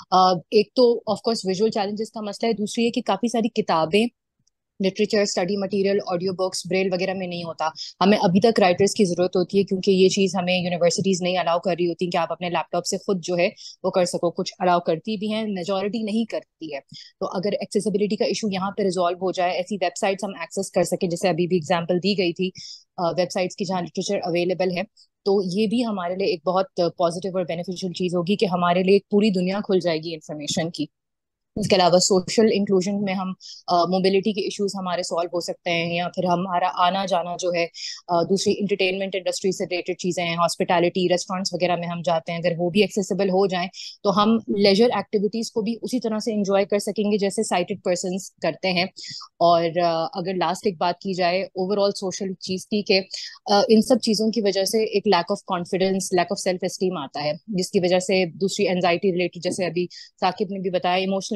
एक तो ऑफ कोर्स विजुअल चैलेंजेस का मसला है, दूसरी है कि काफी सारी किताबें, literature, study material, audio books Braille वगैरह में नहीं होता। हमें अभी तक राइटर्स की जरूरत होती है क्योंकि ये चीज हमें यूनिवर्सिटीज नहीं अलाउ कर रही होती कि आप अपने लैपटॉप से खुद जो है वो कर सको। कुछ अलाउ करती भी हैं, मेजोरिटी नहीं करती है। तो अगर एक्सेसिबिलिटी का इशू यहाँ पे रिजॉल्व हो जाए, ऐसी वेबसाइट्स हम एक्सेस कर सके, जैसे अभी भी एग्जाम्पल दी गई थी वेबसाइट्स की जहाँ लिटरेचर अवेलेबल है, तो ये भी हमारे लिए एक बहुत पॉजिटिव और बेनिफिशियल चीज होगी कि हमारे लिए एक पूरी दुनिया खुल जाएगी इंफॉर्मेशन की। इसके अलावा सोशल इंक्लूजन में हम मोबिलिटी के इश्यूज हमारे सॉल्व हो सकते हैं, या फिर हमारा आना जाना जो है दूसरी इंटरटेनमेंट इंडस्ट्री से रिलेटेड चीजें हैं, हॉस्पिटैलिटी, रेस्टोरेंट्स वगैरह में हम जाते हैं, अगर वो भी एक्सेसिबल हो जाएं तो हम लेजर एक्टिविटीज को भी उसी तरह से इंजॉय कर सकेंगे जैसे साइटेड पर्सन करते हैं। और अगर लास्ट एक बात की जाए ओवरऑल सोशल चीज की, कि इन सब चीजों की वजह से एक lack of confidence, lack of self esteem आता है, जिसकी वजह से दूसरी एंजाइटी रिलेटेड, जैसे अभी साकिब ने भी बताया, इमोशनल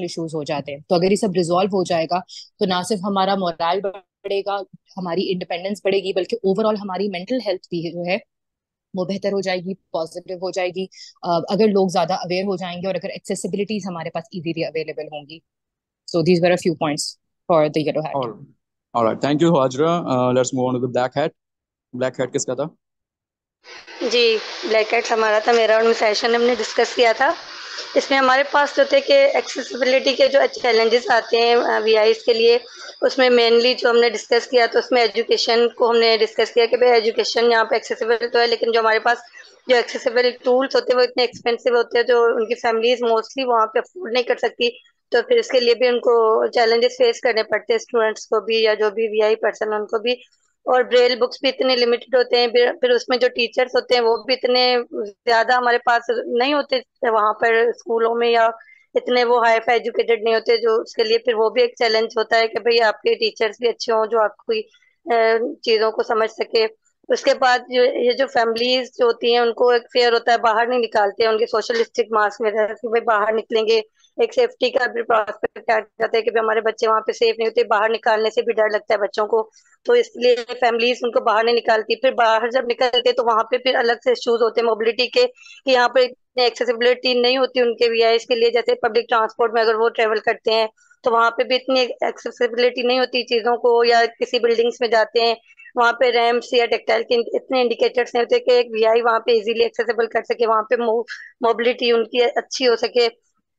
इश्यूज हो जाते हैं। तो अगर ये सब रिजॉल्व हो जाएगा तो ना सिर्फ हमारा मोरल बढ़ेगा, हमारी इंडिपेंडेंस बढ़ेगी, बल्कि ओवरऑल हमारी मेंटल हेल्थ भी जो है वो बेहतर हो जाएगी, पॉजिटिव हो जाएगी। अगर लोग ज्यादा अवेयर हो जाएंगे और अगर एक्सेसिबिलिटीज हमारे पास इजीली अवेलेबल होंगी। So these were a few points for the yellow hat. All right, thank you, Hajra. Let's move on to the black hat. Black hat किसका था? जी, ब्लैक हेड्स हमारा था, मेरा और सेशन हमने डिस्कस किया था। इसमें हमारे पास जो थे कि एक्सेसिबिलिटी के जो चैलेंजेस आते हैं वीआईज के लिए, उसमें मेनली जो हमने डिस्कस किया तो उसमें एजुकेशन को हमने डिस्कस किया कि भाई एजुकेशन यहाँ पे एक्सेसिबल तो है, लेकिन जो हमारे पास जो एक्सेसिबल टूल्स होते हैं वो इतने एक्सपेंसिव होते हैं जो उनकी फैमिलीज मोस्टली वहाँ पे अफोर्ड नहीं कर सकती। तो फिर इसके लिए भी उनको चैलेंजेस फेस करने पड़ते हैं, स्टूडेंट्स को भी या जो भी वीआई पर्सन है उनको भी। और ब्रेल बुक्स भी इतने लिमिटेड होते हैं, फिर उसमें जो टीचर्स होते हैं वो भी इतने ज्यादा हमारे पास नहीं होते वहां पर स्कूलों में, या इतने वो हाई फाई एजुकेटेड नहीं होते, जो उसके लिए फिर वो भी एक चैलेंज होता है कि भाई आपके टीचर्स भी अच्छे हों जो आपकी चीजों को समझ सके। उसके बाद जो ये जो फैमिलीज जो होती हैं उनको एक फेयर होता है, बाहर नहीं निकालते हैं, उनके सोशल मार्क्स में रहता है कि भाई बाहर निकलेंगे, एक सेफ्टी का भी प्रोस्पेक्ट आ जाता है कि भाई हमारे बच्चे वहां पे सेफ नहीं होते, बाहर निकालने से भी डर लगता है बच्चों को। तो इसलिए फैमिलीज उनको बाहर नहीं निकालती। फिर बाहर जब निकलते तो वहां पे फिर अलग से इश्यूज होते हैं मोबिलिटी के, कि यहाँ पे इतनी एक्सेसिबिलिटी नहीं होती उनके वीआईएस के लिए। जैसे पब्लिक ट्रांसपोर्ट में अगर वो ट्रेवल करते हैं तो वहां पे भी इतनी एक्सेसिबिलिटी नहीं होती चीजों को, या किसी बिल्डिंग्स में जाते हैं वहां पे रैम्प्स या टेक्टाइल के इतने इंडिकेटर्स नहीं होते कि एक वीआई वहां पे इजीली एक्सेसिबल कर सके, वहां पे मोबिलिटी उनकी अच्छी हो सके।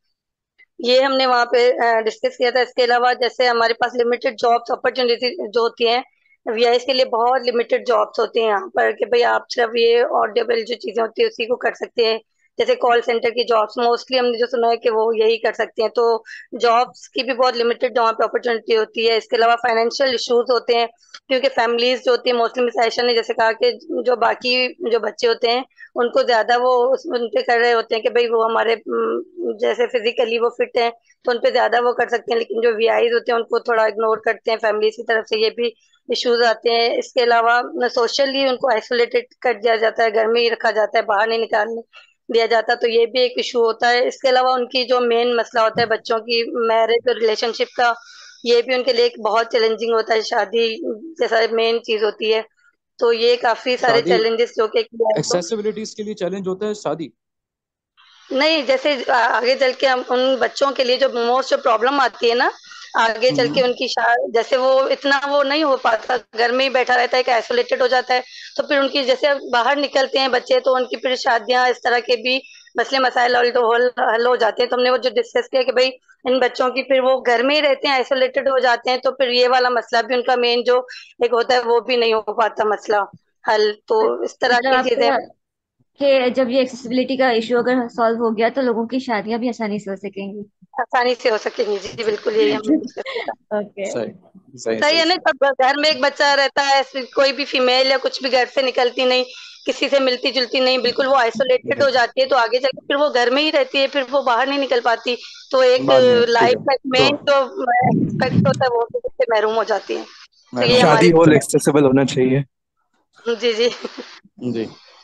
ये हमने वहाँ पे डिस्कस किया था। इसके अलावा जैसे हमारे पास लिमिटेड जॉब्स अपॉर्चुनिटी जो होती हैं वीआईएस के लिए, बहुत लिमिटेड जॉब्स होती हैं यहाँ पर कि भाई आप सिर्फ ये ऑडियोबल जो चीजें होती है उसी को कर सकते हैं। जैसे कॉल सेंटर की जॉब्स मोस्टली हमने जो सुना है कि वो यही कर सकते हैं, तो जॉब्स की भी बहुत लिमिटेड वहाँ पे अपॉर्चुनिटी होती है। इसके अलावा फाइनेंशियल इश्यूज होते हैं, क्योंकि फैमिलीज जो होती है मोस्टली मिस आयशा ने जैसे कहा कि जो बाकी जो बच्चे होते हैं उनको ज्यादा वो उन पे कर रहे होते हैं कि भाई वो हमारे जैसे फिजिकली वो फिट है तो उन पे ज्यादा वो कर सकते हैं, लेकिन जो वीआईज होते हैं उनको थोड़ा इग्नोर करते हैं फैमिली की तरफ से, ये भी इश्यूज आते हैं। इसके अलावा सोशली उनको आइसोलेटेड कर दिया जाता है, घर में ही रखा जाता है, बाहर नहीं निकालने दिया जाता, तो ये भी एक इशू होता है। इसके अलावा उनकी जो मेन मसला होता है बच्चों की मैरिज और रिलेशनशिप का, ये भी उनके लिए एक बहुत चैलेंजिंग होता है, शादी जैसा मेन चीज होती है। तो ये काफी सारे शादी चैलेंजेस जो कि एक्सेसिबिलिटीज के लिए चैलेंज होता है शादी? नहीं, जैसे आगे चल के हम उन बच्चों के लिए जो मोस्ट जो प्रॉब्लम आती है ना आगे चल के उनकी जैसे वो इतना वो नहीं हो पाता, घर में ही बैठा रहता है कि आइसोलेटेड हो जाता है, तो फिर उनकी जैसे बाहर निकलते हैं बच्चे तो उनकी फिर शादियां इस तरह के भी मसले मसाइल हल हो जाते हैं। तो हमने वो जो डिस्कस किया कि भाई इन बच्चों की फिर वो घर में ही रहते हैं, आइसोलेटेड हो जाते हैं, तो फिर ये वाला मसला भी उनका मेन जो एक होता है वो भी नहीं हो पाता मसला हल। तो इस तरह मतलब की चीजें आपका कि जब ये एक्सेसिबिलिटी का इशू अगर सॉल्व हो गया तो लोगों की शादियां भी आसानी से हो सकेंगी। आसानी से हो सकेंगी। जी बिल्कुल, यही हमने डिस्कस किया था। ओके। सही सही सही सही है ना, सही। जब घर में एक बच्चा रहता है, कोई भी फीमेल या कुछ भी घर से निकलती नहीं, किसी से मिलती जुलती नहीं, बिल्कुल वो आइसोलेटेड हो जाती है, तो आगे चलकर फिर वो घर में ही रहती है, फिर वो बाहर नहीं निकल पाती। तो एक बाद में ठीक लाइफ है का तो मेन जो एक्सपेक्ट होता है वो भी उससे महरूम हो जाती है। तो मैडम ये हो शादी हमारी हॉल एक्सेसिबल होना चाहिए। जी जी, जी।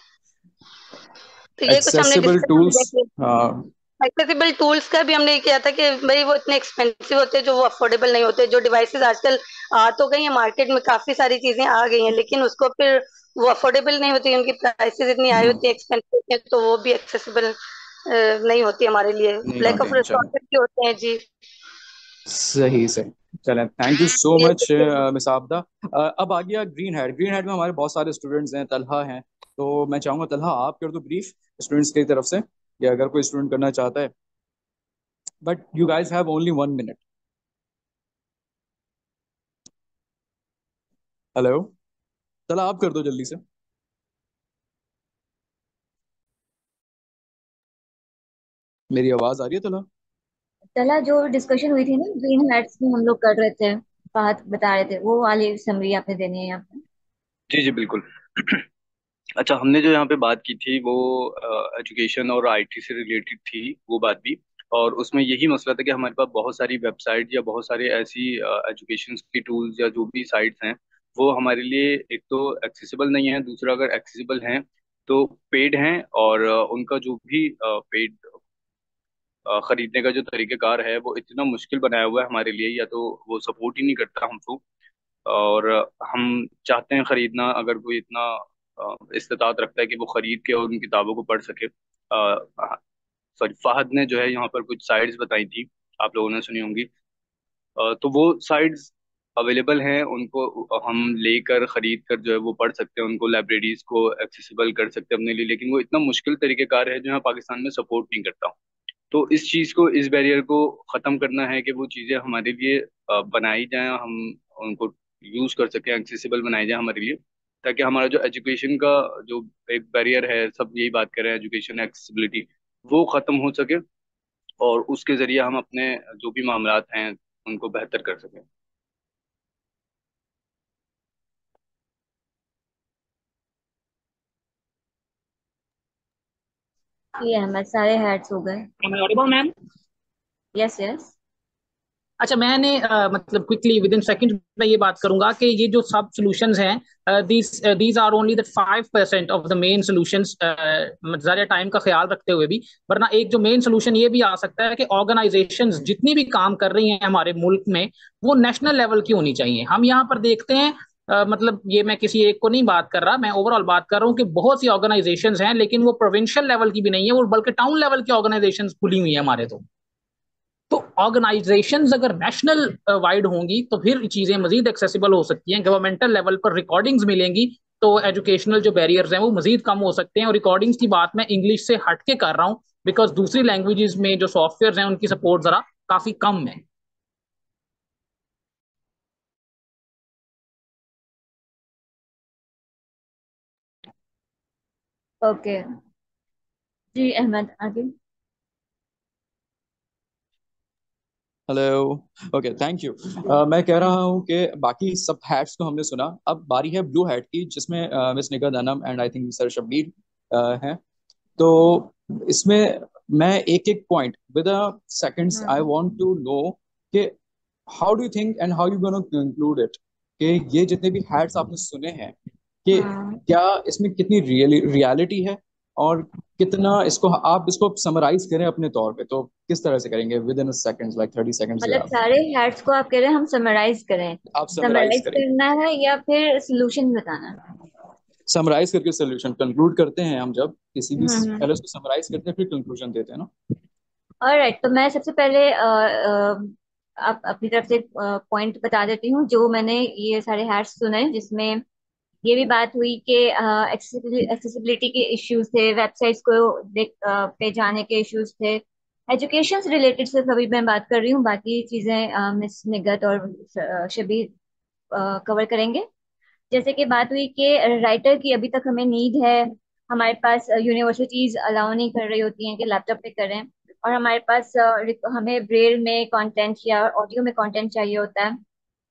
तो ये कुछ हमने एक्सेसिबल डिस्कस टूल्स। किया। हाँ। एक्सेसिबल टूल्स का भी हमने किया था कि भाई वो इतने एक्सपेंसिव होते हैं जो वो अफोर्डेबल नहीं होते। जो डिवाइसेस आजकल आ तो गई हैं मार्केट में, काफी सारी चीजें आ गई हैं, लेकिन उसको फिर वो अफोर्डेबल नहीं होती, उनकी प्राइसेस इतनी हाई होती है, एक्सपेंसिव होती है, तो वो भी एक्सेसिबल नहीं होती हमारे लिए, नहीं लैक होते ऑफ हैं, चलें। रिसोर्सेज भी होते हैं जी। सही सही। चलें, थैंक यू सो ये मच मिस आपदा। अब आ गया ग्रीन हैड। ग्रीन हैड में हमारे बहुत सारे स्टूडेंट्स हैं, तलहा हैं, तो मैं चाहूंगा तलहा आप कर दो ब्रीफ स्टूडेंट्स की तरफ से, या अगर कोई स्टूडेंट करना चाहता है, but you guys have only 1 minute. Hello, Talha आप कर दो जल्दी से। मेरी आवाज आ रही है तलहा? चला जो डिस्कशन हुई थी ना ग्रीन हैट्स में हम लोग कर रहे थे, बात बता रहे थे, वो वाली समरी आपने देनी है यहाँ पे। जी जी बिल्कुल। अच्छा, हमने जो यहाँ पे बात की थी वो एजुकेशन और आईटी से रिलेटेड थी वो बात भी। और उसमें यही मसला था कि हमारे पास बहुत सारी वेबसाइट या बहुत सारी ऐसी एजुकेशन की टूल्स या जो भी साइट्स हैं वो हमारे लिए एक तो एक्सेसिबल नहीं है, दूसरा अगर एक्सेसिबल हैं तो पेड हैं, और उनका जो भी पेड खरीदने का जो तरीकेकार है वो इतना मुश्किल बनाया हुआ है हमारे लिए, या तो वो सपोर्ट ही नहीं करता हमको, और हम चाहते हैं खरीदना, अगर कोई इतना इस्तेताअत रखता है कि वो खरीद के और उन किताबों को पढ़ सके। सॉरी, फाहद ने जो है यहाँ पर कुछ साइट्स बताई थी, आप लोगों ने सुनी होंगी। तो वो साइट्स अवेलेबल हैं, उनको हम लेकर खरीद कर जो है वो पढ़ सकते हैं, उनको लाइब्रेरीज को एक्सेसिबल कर सकते हैं अपने लिए, लेकिन वो इतना मुश्किल तरीकेकार है जो यहाँ पाकिस्तान में सपोर्ट नहीं करता। तो इस चीज़ को, इस बैरियर को ख़त्म करना है कि वो चीज़ें हमारे लिए बनाई जाएं, हम उनको यूज़ कर सकें, एक्सेसिबल बनाई जाए हमारे लिए, ताकि हमारा जो एजुकेशन का जो एक बैरियर है, सब यही बात कर रहे हैं, एजुकेशन एक्सेसिबिलिटी, वो ख़त्म हो सके, और उसके ज़रिए हम अपने जो भी मामलात हैं उनको बेहतर कर सकें। ये अहमद, सारे हैट्स हो गए। Audible ma'am? Yes yes. अच्छा, मैंने मतलब क्विकली विद इन सेकंड में ये बात करूंगा कि ये जो सब सॉल्यूशंस हैं, these are only that 5% of the main solutions, ज़्यादा टाइम का ख्याल रखते हुए भी। वरना एक जो मेन सॉल्यूशन ये भी आ सकता है कि ऑर्गेनाइजेशंस जितनी भी काम कर रही हैं हमारे मुल्क में, वो नेशनल लेवल की होनी चाहिए। हम यहाँ पर देखते हैं, मतलब ये मैं किसी एक को नहीं बात कर रहा, मैं ओवरऑल बात कर रहा हूँ कि बहुत सी ऑर्गेनाइजेशंस हैं, लेकिन वो प्रोविंशियल लेवल की भी नहीं है, वो बल्कि टाउन लेवल की ऑर्गेनाइजेशंस खुली हुई है हमारे। तो ऑर्गेनाइजेशंस अगर नेशनल वाइड होंगी तो फिर चीजें मजीद एक्सेसिबल हो सकती हैं, गवर्नमेंटल लेवल पर रिकॉर्डिंग्स मिलेंगी, तो एजुकेशनल जो बैरियर्स हैं वो मजीद कम हो सकते हैं। और रिकॉर्डिंग्स की बात मैं इंग्लिश से हट के कर रहा हूँ, बिकॉज दूसरी लैंग्वेजेस में जो सॉफ्टवेयर हैं उनकी सपोर्ट जरा काफी कम है। ओके जी, अहमद आगे। हेलो। Okay, thank you. मैं कह रहा हूँ कि बाकी सब हैट्स को हमने सुना, अब बारी है ब्लू हैट की, जिसमें miss Nigah Anam and I think sir Shabbir हैं। तो इसमें मैं एक एक point with seconds I want to know कि how do you think and how you gonna conclude it, कि ये जितने भी हैट्स आपने सुने हैं, कि क्या इसमें कितनी रियलिटी है, और कितना इसको आप इसको समराइज करें अपने तौर पे, तो किस तरह से करेंगे within seconds, like 30 seconds मतलब सारे हैट्स को आप कह रहे हैं हम समराइज करें? आप समराइज समराइज करें, करना है या फिर सोल्यूशन बताना है? समराइज करके सोल्यूशन कंक्लूड करते हैं हम, जब किसी भी हम्म। पहले उसको समराइज करते हैं फिर कंक्लूजन देते हैं ना। ऑलराइट, तो मैं सबसे पहले आप अपनी तरफ से पॉइंट बता देती हूँ जो मैंने ये सारे हैट्स सुने, जिसमें ये भी बात हुई कि एक्सेसिबिलिटी के इश्यूज थे, वेबसाइट्स को पे जाने के इश्यूज थे, एजुकेशन से रिलेटेड सिर्फ अभी मैं बात कर रही हूँ, बाकी चीजें मिस निगत और शबीर कवर करेंगे। जैसे कि बात हुई कि राइटर की अभी तक हमें नीड है, हमारे पास यूनिवर्सिटीज अलाउ नहीं कर रही होती हैं कि लैपटॉप पे करें, और हमारे पास हमें ब्रेल में कंटेंट या ऑडियो में कंटेंट चाहिए होता है,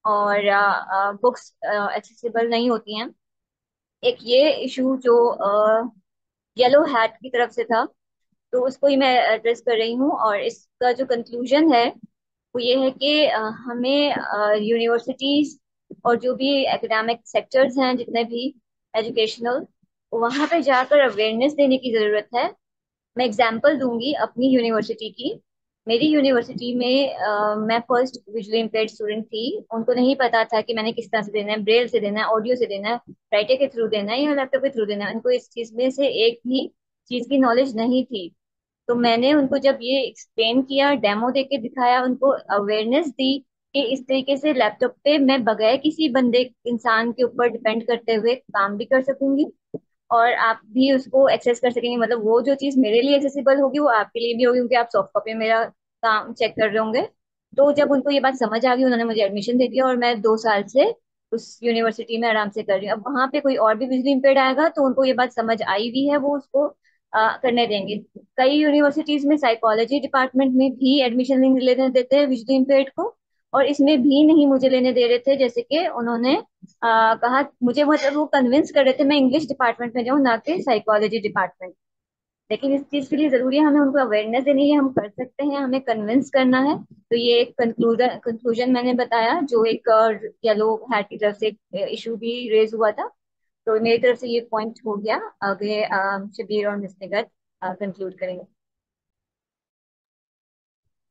और बुक्स एक्सेसिबल नहीं होती हैं। एक ये इशू जो येलो हैट की तरफ से था, तो उसको ही मैं एड्रेस कर रही हूँ, और इसका जो कंक्लूजन है वो ये है कि हमें यूनिवर्सिटीज और जो भी एकेडमिक सेक्टर्स हैं जितने भी एजुकेशनल, वहां पे जाकर अवेयरनेस देने की जरूरत है। मैं एग्जांपल दूंगी अपनी यूनिवर्सिटी की। मेरी यूनिवर्सिटी में मैं फर्स्ट विजुअली इम्पेयर्ड स्टूडेंट थी, उनको नहीं पता था कि मैंने किस तरह से देना है, ब्रेल से देना है, ऑडियो से देना है, राइटर के थ्रू देना है या लैपटॉप के थ्रू देना है, उनको इस चीज में से एक भी चीज की नॉलेज नहीं थी। तो मैंने उनको जब ये एक्सप्लेन किया, डेमो देके दिखाया, उनको अवेयरनेस दी कि इस तरीके से लैपटॉप पे मैं बगैर किसी बंदे इंसान के ऊपर डिपेंड करते हुए काम भी कर सकूंगी, और आप भी उसको एक्सेस कर सकेंगे। मतलब वो जो चीज मेरे लिए एक्सेसिबल होगी वो आपके लिए भी होगी, क्योंकि आप सॉफ्ट कॉपी में मेरा काम चेक कर रहे होंगे। तो जब उनको ये बात समझ आ गई, उन्होंने मुझे एडमिशन दे दिया, और मैं 2 साल से उस यूनिवर्सिटी में आराम से कर रही हूँ। अब वहां पे कोई और भी विजुअली इम्पेयर्ड आएगा तो उनको ये बात समझ आई हुई है, वो उसको करने देंगे। कई यूनिवर्सिटीज में साइकोलॉजी डिपार्टमेंट में भी एडमिशन नहीं लेने देते हैं विजुअली इम्पेयर्ड को, और इसमें भी नहीं मुझे लेने दे रहे थे। जैसे कि उन्होंने कहा मुझे, मतलब वो कन्विंस कर रहे थे मैं इंग्लिश डिपार्टमेंट में जाऊँ, ना कि साइकोलॉजी डिपार्टमेंट। लेकिन इस चीज के लिए जरूरी है हमें उनको अवेयरनेस देनी है, हम कर सकते हैं, हमें कन्विंस करना है। तो ये एक कंक्लूजन मैंने बताया, जो एक येलो हैट की तरफ से इशू भी रेज हुआ था। तो मेरी तरफ से ये पॉइंट हो गया। आगे शबीर और मिस निगत कंक्लूड करेंगे।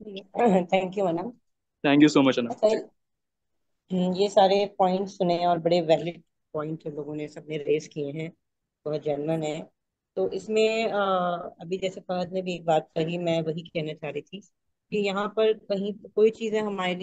Thank you Anam. Thank you so much Anam. अच्छा, ये सारे पॉइंट सुने और बड़े वैलिड पॉइंट लोगों ने सबने रेस किए हैं, बहुत जेन्युइन है। तो इसमें अभी जैसे फहद ने भी एक बात कही, मैं वही कहना चाह रही थी कि यहाँ पर कहीं कोई चीजें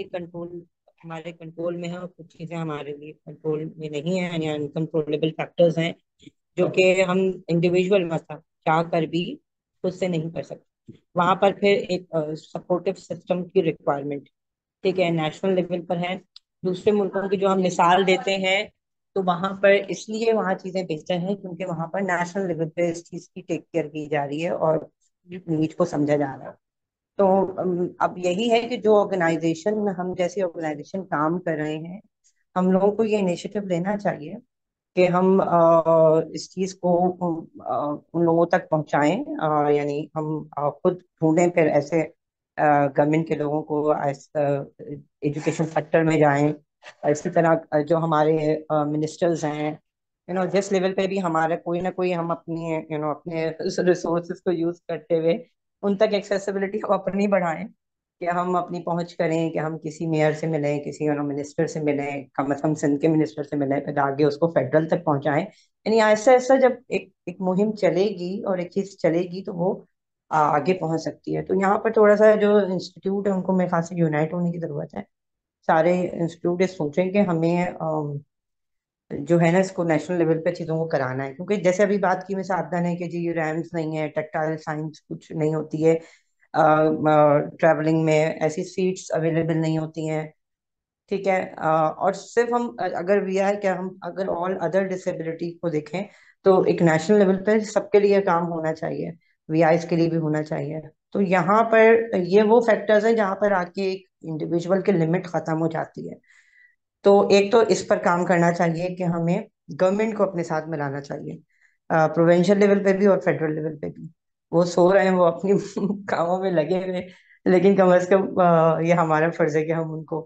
हमारे कंट्रोल में है और कुछ चीजें हमारे लिए कंट्रोल में नहीं है, या अनकंट्रोलेबल फैक्टर्स हैं जो कि हम इंडिविजुअल मतलब चाह कर भी खुद से नहीं कर सकते। वहां पर फिर एक सपोर्टिव सिस्टम की रिक्वायरमेंट, ठीक है, नेशनल लेवल पर है। दूसरे मुल्कों की जो हम मिसाल देते हैं, तो वहां पर इसलिए वहाँ चीजें बेहतर हैं क्योंकि वहां पर नेशनल लेवल पे इस चीज की टेक केयर की जा रही है और नीड को समझा जा रहा है। तो अब यही है कि जो ऑर्गेनाइजेशन, हम जैसी ऑर्गेनाइजेशन काम कर रहे हैं, हम लोगों को ये इनिशिएटिव लेना चाहिए कि हम इस चीज को उन लोगों तक पहुंचाएं, यानी हम खुद ढूंढें फिर ऐसे गवर्नमेंट के लोगों को, एजुकेशन सेक्टर में जाएं। इसी तरह जो हमारे मिनिस्टर्स हैं, जिस लेवल पे भी हमारा कोई ना कोई, हम अपनी अपने रिसोर्सेज को यूज करते हुए उन तक एक्सेसिबिलिटी हम अपनी बढ़ाएं, कि हम अपनी पहुंच करें, कि हम किसी मेयर से मिलें, किसी मिनिस्टर से मिलें, कम से कम सिंध के मिनिस्टर से मिलें, फिर आगे उसको फेडरल तक पहुंचाएं। यानी ऐसा ऐसा जब एक एक मुहिम चलेगी और एक चीज चलेगी तो वो आगे पहुंच सकती है। तो यहाँ पर थोड़ा सा जो इंस्टीट्यूट है उनको मेरे ख्याल से यूनाइट होने की जरूरत है। सारे इंस्टीट्यूट सोचें कि हमें जो है ना इसको नेशनल लेवल पे चीजों को कराना है, क्योंकि जैसे अभी बात की, मैं सावधान है कि जी रैम्स नहीं है, टैक्टाइल साइंस कुछ नहीं होती है, ट्रैवलिंग में ऐसी सीट्स अवेलेबल नहीं होती हैं, ठीक है। और सिर्फ हम अगर वी आर क्या, हम अगर ऑल अदर डिसेबिलिटी को देखें तो एक नेशनल लेवल पर सबके लिए काम होना चाहिए, वीआईज के लिए भी होना चाहिए। तो यहाँ पर ये वो फैक्टर्स हैं जहाँ पर आके एक इंडिविजुअल की लिमिट खत्म हो जाती है। तो एक तो इस पर काम करना चाहिए कि हमें गवर्नमेंट को अपने साथ मिलाना चाहिए, प्रोविंशियल लेवल पे भी और फेडरल लेवल पे भी। वो सो रहे हैं, वो अपनी कामों में लगे हुए, लेकिन कम से कम ये हमारा फर्ज है कि हम उनको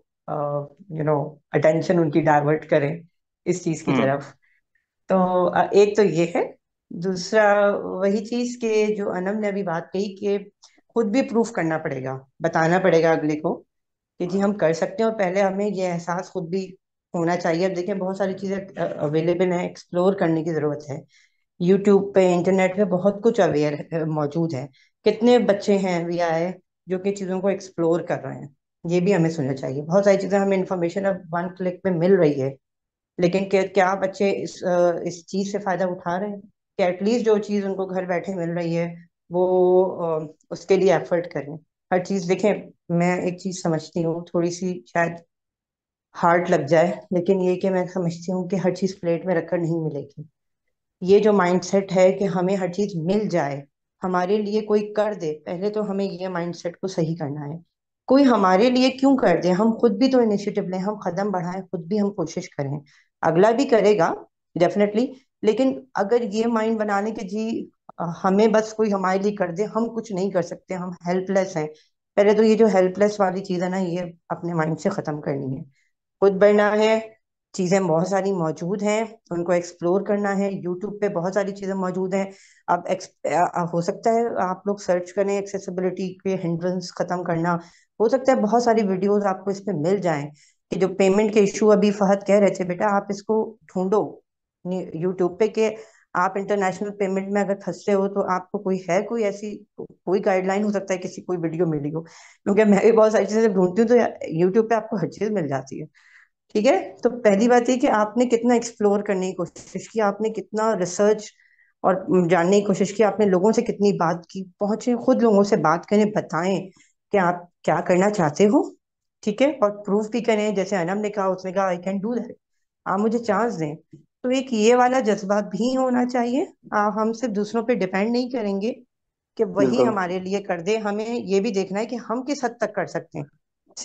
अटेंशन उनकी डाइवर्ट करें इस चीज की तरफ। तो एक तो ये है। दूसरा वही चीज के जो अनम ने अभी बात कही कि खुद भी प्रूफ करना पड़ेगा, बताना पड़ेगा अगले को कि जी हम कर सकते हैं, और पहले हमें ये एहसास खुद भी होना चाहिए। अब देखिए बहुत सारी चीजें अवेलेबल हैं, एक्सप्लोर करने की जरूरत है। यूट्यूब पे, इंटरनेट पे बहुत कुछ अवेयर मौजूद है। कितने बच्चे हैं वी आए जो कि चीजों को एक्सप्लोर कर रहे हैं, ये भी हमें सुनना चाहिए। बहुत सारी चीजें, हमें इंफॉर्मेशन अब वन क्लिक पे मिल रही है, लेकिन क्या बच्चे इस चीज से फायदा उठा रहे हैं? कि एटलीस्ट जो चीज उनको घर बैठे मिल रही है वो उसके लिए एफर्ट करें। हर चीज देखें, मैं एक चीज समझती हूँ, थोड़ी सी शायद हार्ड लग जाए, लेकिन ये कि मैं समझती हूँ कि हर चीज प्लेट में रखकर नहीं मिलेगी। ये जो माइंडसेट है कि हमें हर चीज मिल जाए, हमारे लिए कोई कर दे, पहले तो हमें ये माइंडसेट को सही करना है। कोई हमारे लिए क्यों कर दे, हम खुद भी तो इनिशिएटिव लें, हम कदम बढ़ाएं, खुद भी हम कोशिश करें। अगला भी करेगा डेफिनेटली, लेकिन अगर ये माइंड बनाने के जी हमें बस कोई हमारे लिए कर दे, हम कुछ नहीं कर सकते, हम हेल्पलेस हैं, पहले तो ये जो हेल्पलेस वाली चीज है ना, ये अपने माइंड से खत्म करनी है। खुद बढ़ना है। चीजें बहुत सारी मौजूद हैं, उनको एक्सप्लोर करना है। यूट्यूब पे बहुत सारी चीजें मौजूद हैं। अब हो सकता है आप लोग सर्च करें एक्सेसिबिलिटी के हिंड्रेंस खत्म करना, हो सकता है बहुत सारी वीडियोस आपको इस पे मिल जाएं। कि जो पेमेंट के इशू अभी फहद कह रहे थे, बेटा आप इसको ढूंढो यूट्यूब पे, कि आप इंटरनेशनल पेमेंट में अगर फंसते हो तो आपको कोई ऐसी कोई गाइडलाइन, हो सकता है किसी कोई वीडियो मिली हो, क्योंकि मैं भी बहुत सारी चीजें ढूंढती हूँ तो यूट्यूब पे आपको हर चीज मिल जाती है। ठीक है। तो पहली बात ये कि आपने कितना एक्सप्लोर करने की कोशिश की, आपने कितना रिसर्च और जानने की कोशिश की, आपने लोगों से कितनी बात की, पहुंचे खुद लोगों से बात करें, बताएं कि आप क्या करना चाहते हो। ठीक है। और प्रूफ भी करें, जैसे अनम ने कहा, उसने कहा आई कैन डू दैट, आप मुझे चांस दें। तो एक ये वाला जज्बा भी होना चाहिए। हम सिर्फ दूसरों पे डिपेंड नहीं करेंगे कि वही बिल्कुल हमारे लिए कर दे, हमें ये भी देखना है कि हम किस हद तक कर सकते हैं।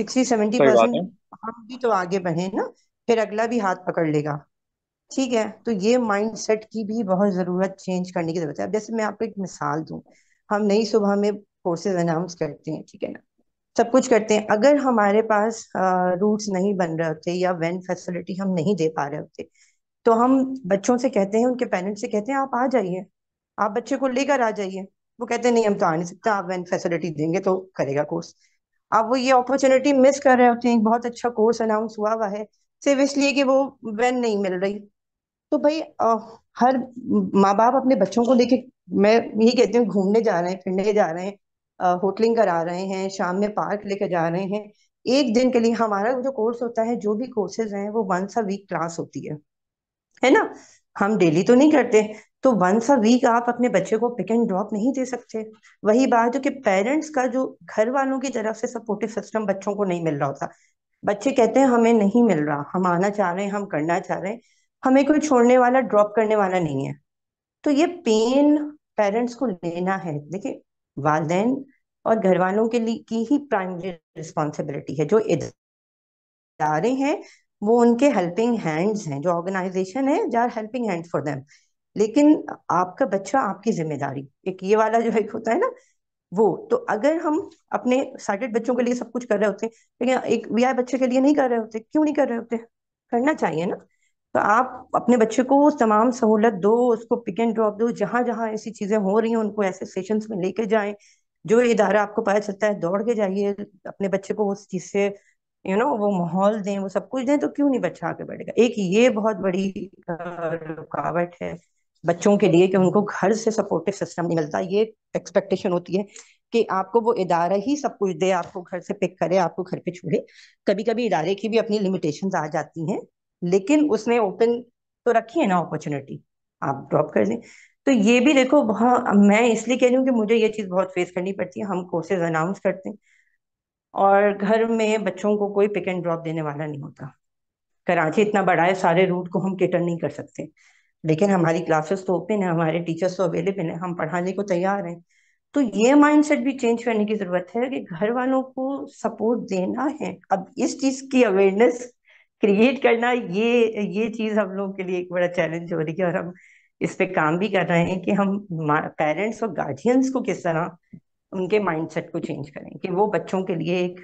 60-70% सही बात है। हम भी तो आगे बढ़े ना, फिर अगला भी हाथ पकड़ लेगा। ठीक है। तो ये माइंड सेट की भी बहुत जरूरत, चेंज करने की जरूरत है। अब जैसे मैं आपको एक मिसाल दूं, हम नई सुबह में कोर्सेज अनाउंस करते हैं, ठीक है ना, सब कुछ करते हैं, अगर हमारे पास रूट्स नहीं बन रहे होते या वैन फैसिलिटी हम नहीं दे पा रहे होते, तो हम बच्चों से कहते हैं, उनके पेरेंट्स से कहते हैं आप आ जाइए, आप बच्चे को लेकर आ जाइए। वो कहते हैं नहीं हम तो आ नहीं सकते, आप वैन फैसिलिटी देंगे तो करेगा कोर्स। अब वो ये अपॉर्चुनिटी मिस कर रहे होते हैं, एक बहुत अच्छा कोर्स अनाउंस हुआ हुआ है, सिर्फ इसलिए कि वो वैन नहीं मिल रही। तो भाई हर माँ बाप अपने बच्चों को लेके, मैं यही कहती हूँ, घूमने जा रहे हैं, फिरने जा रहे हैं, होटलिंग करा रहे हैं, शाम में पार्क लेके जा रहे हैं, एक दिन के लिए। हमारा जो कोर्स होता है, जो भी कोर्सेज हैं, वो वंस अ वीक क्लास होती है ना। हम डेली तो नहीं करते। तो वंस अ वीक आप अपने बच्चे को पिक एंड ड्रॉप नहीं दे सकते। वही बात है कि पेरेंट्स का जो घर वालों की तरफ से सपोर्टिव सिस्टम बच्चों को नहीं मिल रहा होता। बच्चे कहते हैं हमें नहीं मिल रहा, हम आना चाह रहे हैं, हम करना चाह रहे हैं, हमें कोई छोड़ने वाला ड्रॉप करने वाला नहीं है। तो ये पेन पेरेंट्स को लेना है। देखिए, वालदेन और घर वालों के लिए की ही प्राइमरी रिस्पॉन्सिबिलिटी है। जो इदारे हैं वो उनके हेल्पिंग हैंड्स हैं, जो ऑर्गेनाइजेशन है they are helping hands for them. लेकिन आपका बच्चा आपकी जिम्मेदारी, एक ये वाला जो एक होता है ना, वो तो अगर हम अपने साइटेड बच्चों के लिए सब कुछ कर रहे होते हैं, लेकिन एक वीआई बच्चे के लिए नहीं कर रहे होते, क्यों नहीं कर रहे होते? करना चाहिए ना। तो आप अपने बच्चे को वो तमाम सहूलत दो, उसको पिक एंड ड्रॉप दो, जहां जहां ऐसी चीजें हो रही हैं उनको ऐसे सेशंस में लेके जाएं। जो इदारा आपको पता चलता है, दौड़ के जाइए, अपने बच्चे को उस चीज से वो माहौल दें, वो सब कुछ दें, तो क्यों नहीं बच्चा आगे बढ़ेगा? एक ये बहुत बड़ी रुकावट है बच्चों के लिए कि उनको घर से सपोर्टिव सिस्टम नहीं मिलता। ये एक्सपेक्टेशन होती है कि आपको वो इदारा ही सब कुछ दे, आपको घर से पिक करे, आपको घर पे छोड़े। कभी कभी इदारे की भी अपनी लिमिटेशंस आ जाती हैं, लेकिन उसने ओपन तो रखी है ना अपॉर्चुनिटी, आप ड्रॉप कर दें। तो ये भी देखो, बहुत मैं इसलिए कह रही हूँ कि मुझे ये चीज़ बहुत फेस करनी पड़ती है। हम कोर्सेज अनाउंस करते हैं और घर में बच्चों को कोई पिक एंड ड्रॉप देने वाला नहीं होता। कराची इतना बड़ा है, सारे रूट को हम केटर नहीं कर सकते, लेकिन हमारी क्लासेस तो ओपन है, हमारे टीचर्स तो अवेलेबल है, हम पढ़ाने को तैयार हैं। तो ये माइंडसेट भी चेंज करने की जरूरत है कि घर वालों को सपोर्ट देना है। अब इस चीज की अवेयरनेस क्रिएट करना, ये चीज हम लोगों के लिए एक बड़ा चैलेंज हो रही है, और हम इस पे काम भी कर रहे हैं कि हम पेरेंट्स और गार्जियंस को किस तरह उनके माइंडसेट को चेंज करें कि वो बच्चों के लिए एक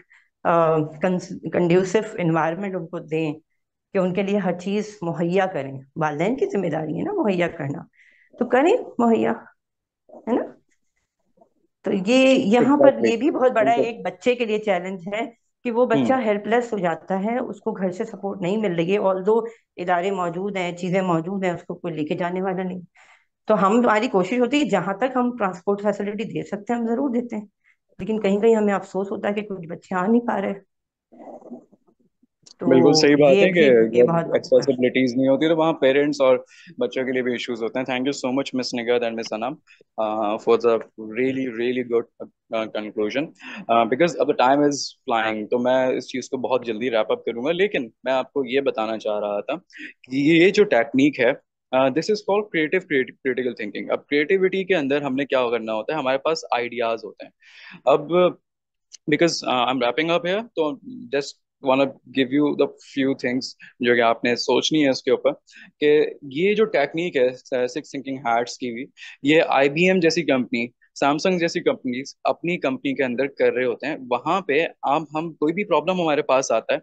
कंड्यूसिव इन्वायरमेंट उनको दें, कि उनके लिए हर चीज मुहैया करें। वालिदैन की जिम्मेदारी है ना मुहैया करना, तो करें मुहैया, है ना। तो ये यहाँ पर एग्जैक्टली। ये भी बहुत बड़ा बिल्कुल। एक बच्चे के लिए चैलेंज है कि वो बच्चा हम्म। हेल्पलेस हो जाता है, उसको घर से सपोर्ट नहीं मिल रही है, ऑल्दो इदारे मौजूद हैं, चीजें मौजूद हैं, उसको कोई लेके जाने वाला नहीं। तो हमारी कोशिश होती है जहां तक हम ट्रांसपोर्ट फैसिलिटी दे सकते हैं हम जरूर देते हैं, लेकिन कहीं कहीं हमें अफसोस होता है कि कुछ बच्चे आ नहीं पा रहे। बिल्कुल सही तो बात ये है कि भी ये जब बहुत बड़ी बात। एक्सेसिबिलिटीज नहीं होती तो वहाँ पेरेंट्स और बच्चों के लिए भी इश्यूज होते हैं। Thank you so much miss Nighat and miss Anam for the really really good conclusion. Because अब द टाइम इज फ्लाइंग, तो मैं इस चीज़ को बहुत जल्दी रैप अप करूंगा, लेकिन मैं आपको ये बताना चाह रहा था कि ये जो टेक्निक है, this is called creative critical thinking. अब क्रिएटिविटी के अंदर हमने क्या करना होता है, हमारे पास आइडियाज होते हैं। अब because I am wrapping up here, तो just want to give you the few things जो कि आपने सोचनी है उसके ऊपर, कि ये जो टेक्निक है सिक्स थिंकिंग हैट्स की भी, ये आईबीएम जैसी कंपनी, सैमसंग जैसी कंपनीज अपनी कंपनी के अंदर कर रहे होते हैं। वहां पे आप हम कोई भी प्रॉब्लम हमारे पास आता है,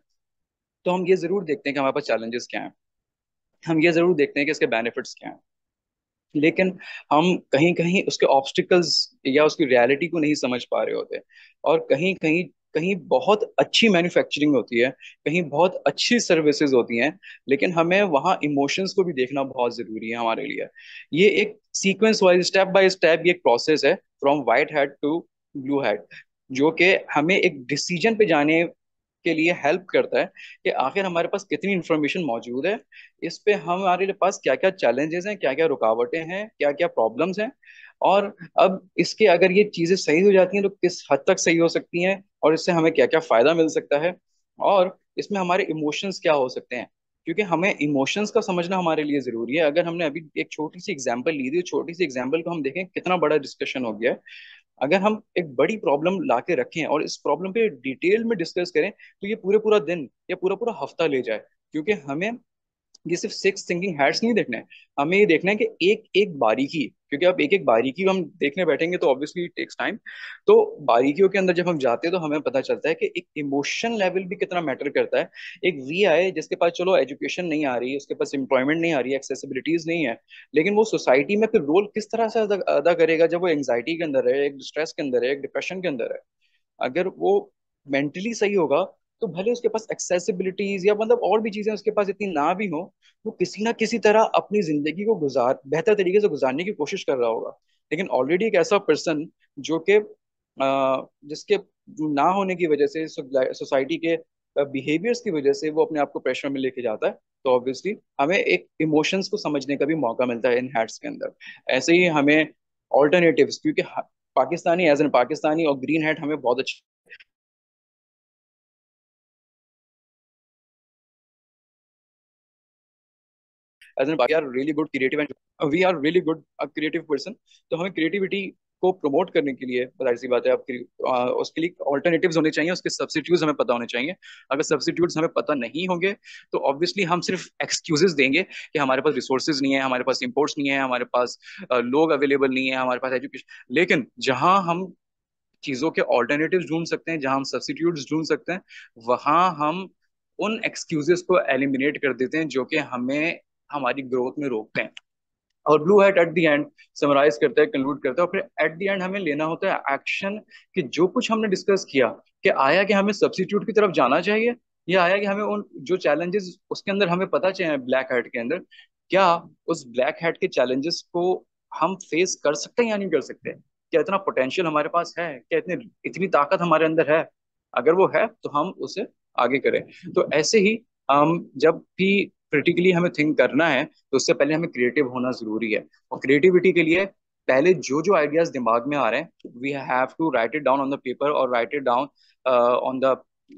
तो हम ये जरूर देखते हैं कि हमारे पास चैलेंजेस क्या हैं, हम ये जरूर देखते हैं कि इसके बेनिफिट्स क्या हैं, लेकिन हम कहीं कहीं उसके ऑब्स्टिकल्स या उसकी रियलिटी को नहीं समझ पा रहे होते। और कहीं कहीं कहीं बहुत अच्छी मैन्युफैक्चरिंग होती है, कहीं बहुत अच्छी सर्विसेज होती हैं, लेकिन हमें वहाँ इमोशंस को भी देखना बहुत जरूरी है हमारे लिए। ये एक sequence wise step by step ये एक प्रोसेस है, from white hat to blue hat, जो कि हमें एक डिसीजन पे जाने के लिए हेल्प करता है कि आखिर हमारे पास कितनी इंफॉर्मेशन मौजूद है, इस पे हमारे पास क्या क्या चैलेंजेस हैं, क्या क्या रुकावटें हैं, क्या क्या प्रॉब्लम्स हैं, और अब इसके अगर ये चीजें सही हो जाती हैं तो किस हद तक सही हो सकती हैं, और इससे हमें क्या क्या फायदा मिल सकता है, और इसमें हमारे इमोशंस क्या हो सकते हैं। क्योंकि हमें इमोशंस का समझना हमारे लिए जरूरी है। अगर हमने अभी एक छोटी सी एग्जांपल ली थी, छोटी सी एग्जांपल को हम देखें कितना बड़ा डिस्कशन हो गया है। अगर हम एक बड़ी प्रॉब्लम ला के रखें और इस प्रॉब्लम पे डिटेल में डिस्कस करें, तो ये पूरे पूरा दिन या पूरा पूरा हफ्ता ले जाए। क्योंकि हमें ये सिर्फ सिक्स थिंकिंग हैट्स नहीं देखना है, हमें ये देखना है कि एक एक बारीकी, क्योंकि अब एक एक बारीकी हम देखने बैठेंगे तो ऑब्वियसली टेक्स टाइम। तो बारीकियों के अंदर जब हम जाते हैं तो हमें पता चलता है कि एक इमोशन लेवल भी कितना मैटर करता है। एक वी आई जिसके पास चलो एजुकेशन नहीं आ रही, उसके पास एम्प्लॉयमेंट नहीं आ रही, एक्सेसिबिलिटीज नहीं है, लेकिन वो सोसाइटी में फिर रोल किस तरह से अदा करेगा जब वो एंग्जाइटी के अंदर है, एक स्ट्रेस के अंदर है, एक डिप्रेशन के अंदर है। अगर वो मेंटली सही होगा, तो भले उसके पास एक्सेसिबिलिटीज या मतलब और भी चीजें उसके पास इतनी ना भी हो, वो किसी ना किसी तरह अपनी जिंदगी को गुजार बेहतर तरीके से गुजारने की कोशिश कर रहा होगा। लेकिन ऑलरेडी एक ऐसा पर्सन जो कि जिसके ना होने की वजह से, सोसाइटी के बिहेवियर्स की वजह से वो अपने आप को प्रेशर में लेके जाता है, तो ऑब्वियसली हमें एक इमोशंस को समझने का भी मौका मिलता है इन हैट्स के अंदर। ऐसे ही हमें ऑल्टरनेटिव्स, क्योंकि पाकिस्तानी एज एन पाकिस्तानी और ग्रीन हैट हमें बहुत अच्छे as an we are really good creative and we are really good creative person. तो हमें क्रिएटिविटी को प्रमोट करने के लिए जाहिर सी बात है उसके लिए ऑल्टरनेटिव्स होने चाहिए, उसके सब्सिट्यूट्स हमें पता होने चाहिए। अगर सब्सिट्यूट्स हमें पता नहीं होंगे तो ऑब्वियसली हम सिर्फ एक्सक्यूजेस देंगे कि हमारे पास रिसोर्सेज नहीं है, हमारे पास इंपोर्ट्स नहीं है, हमारे पास लोग अवेलेबल नहीं है, हमारे पास एजुकेशन। लेकिन जहां हम चीजों के ऑल्टरनेटिव्स ढूंढ सकते हैं, जहां हम सब्सिट्यूट्स ढूंढ सकते हैं, वहां हम उन एक्सक्यूजेस को एलिमिनेट कर देते हैं जो कि हमें हमारी ग्रोथ में रोकते हैं। और blue hat at the end summarise करता है, कंक्लूड करता है, और फिर एट द एंड हमें लेना होता है एक्शन, कि जो कुछ हमने डिस्कस किया, कि आया कि हमें सब्सिट्यूट की तरफ जाना चाहिए, या आया कि हमें उन जो चैलेंजेस उसके अंदर हमें पता चाहिए ब्लैक हैट के अंदर, क्या उस ब्लैक हैट के चैलेंजेस को हम फेस कर सकते हैं या नहीं कर सकते, क्या इतना पोटेंशियल हमारे पास है, क्या इतनी ताकत हमारे अंदर है। अगर वो है तो हम उसे आगे करें। तो ऐसे ही हम जब भी क्रिटिकली हमें थिंक करना है, तो उससे पहले हमें क्रिएटिव होना जरूरी है। और क्रिएटिविटी के लिए पहले जो जो आइडियाज दिमाग में आ रहे हैं, we have to write it down on the paper, और write it down on the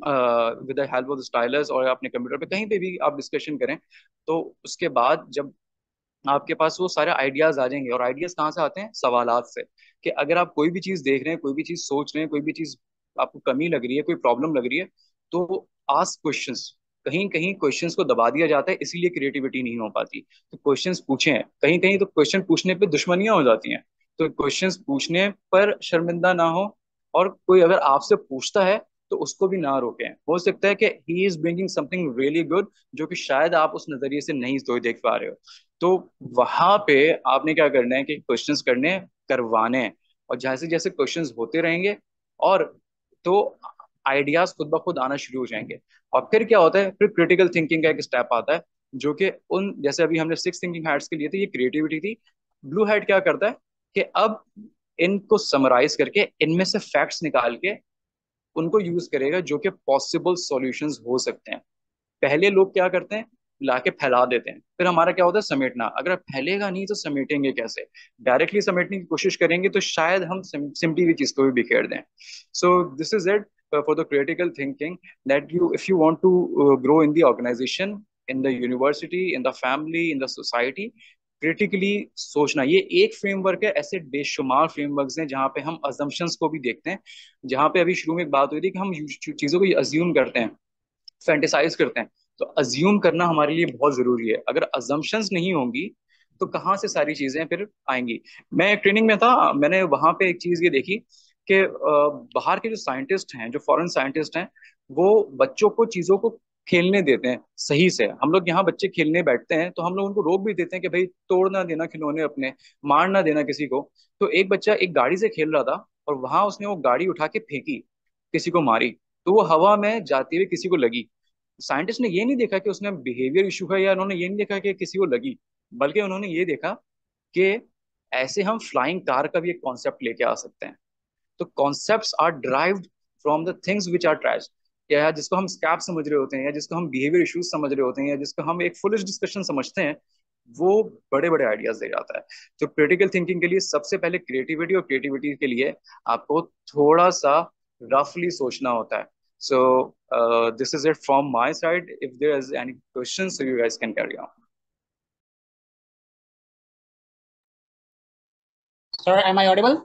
with the help of the stylus, और अपने कंप्यूटर पे कहीं पे भी आप डिस्कशन करें। तो उसके बाद जब आपके पास वो सारे आइडियाज आ जाएंगे, और आइडियाज कहाँ से आते हैं, सवालात से। कि अगर आप कोई भी चीज देख रहे हैं, कोई भी चीज सोच रहे हैं, कोई भी चीज आपको कमी लग रही है, कोई प्रॉब्लम लग रही है, तो आस्क क्वेश्चंस। कहीं कहीं क्वेश्चंस को दबा दिया जाता है, इसीलिए क्रिएटिविटी नहीं हो पाती। तो क्वेश्चंस पूछें, कहीं कहीं तो क्वेश्चन पूछने पे दुश्मनियां हो जाती हैं। तो क्वेश्चंस पूछने पर शर्मिंदा ना हो, और कोई अगर आपसे पूछता है तो उसको भी ना रोकें। हो सकता है कि he is bringing something really good, जो कि शायद आप उस नजरिए से नहीं तो देख पा रहे हो। तो वहां पे आपने क्या करना है कि क्वेश्चंस करने हैं, करवाने हैं, और जैसे जैसे क्वेश्चंस होते रहेंगे, और तो आइडियाज खुद ब खुद आना शुरू हो जाएंगे। और फिर क्या होता है, फिर क्रिटिकल थिंकिंग का एक स्टेप आता है, जो कि उन जैसे अभी हमने सिक्स थिंकिंग हैट्स के लिए थे, ये क्रिएटिविटी थी। ब्लू हैट क्या करता है कि अब इनको समराइज करके इनमें से फैक्ट्स निकाल के उनको यूज करेगा, जो कि पॉसिबल सॉल्यूशंस हो सकते हैं। पहले लोग क्या करते हैं, लाके फैला देते हैं, फिर हमारा क्या होता है, समेटना। अगर फैलेगा नहीं तो समेटेंगे कैसे, डायरेक्टली समेटने की कोशिश करेंगे तो शायद हम सिमटी हुई चीज को भी बिखेर दें। So this is it for the critical thinking, that you if you want to grow in the organization, in the university, in the family, in the society, critically सोचना। ये एक फ्रेमवर्क है, ऐसे बेशुमार फ्रेमवर्क्स हैं जहाँ पे हम अजम्पशंस को भी देखते हैं। जहाँ पे अभी शुरू में एक बात हुई थी कि हम चीजों को अज्यूम करते हैं, फैंटेसाइज करते हैं। तो अज्यूम करना हमारे लिए बहुत जरूरी है। अगर अजम्पशंस नहीं होंगी तो कहाँ से सारी चीजें फिर आएंगी। मैं एक ट्रेनिंग में था, मैंने वहां पे एक चीज ये देखी कि बाहर के जो साइंटिस्ट हैं, जो फॉरेन साइंटिस्ट हैं, वो बच्चों को चीजों को खेलने देते हैं सही से। हम लोग यहाँ बच्चे खेलने बैठते हैं तो हम लोग उनको रोक भी देते हैं कि भाई तोड़ ना देना खिलौने अपने, मार ना देना किसी को। तो एक बच्चा एक गाड़ी से खेल रहा था, और वहां उसने वो गाड़ी उठा के फेंकी, किसी को मारी, तो वो हवा में जाते हुए किसी को लगी। साइंटिस्ट ने ये नहीं देखा कि उसने बिहेवियर इशू है, या उन्होंने ये नहीं देखा कि किसी को लगी, बल्कि उन्होंने ये देखा कि ऐसे हम फ्लाइंग कार का भी एक कॉन्सेप्ट लेके आ सकते हैं। तो concepts are derived from the things which are trash, या जिसको हम स्कैप समझ रहे होते हैं, या जिसको हम बिहेवियर इश्यूज समझ रहे होते हैं, या जिसको हम एक फुलिश डिस्कशन समझते हैं, वो बड़े बड़े आइडियाज दे जाता है। तो क्रिटिकल थिंकिंग के लिए सबसे पहले क्रिएटिविटी, और क्रिएटिविटी के लिए आपको थोड़ा सा रफली सोचना होता है। So this is it from my side. If there is any question, so you guys can carry on. Sir, am I audible?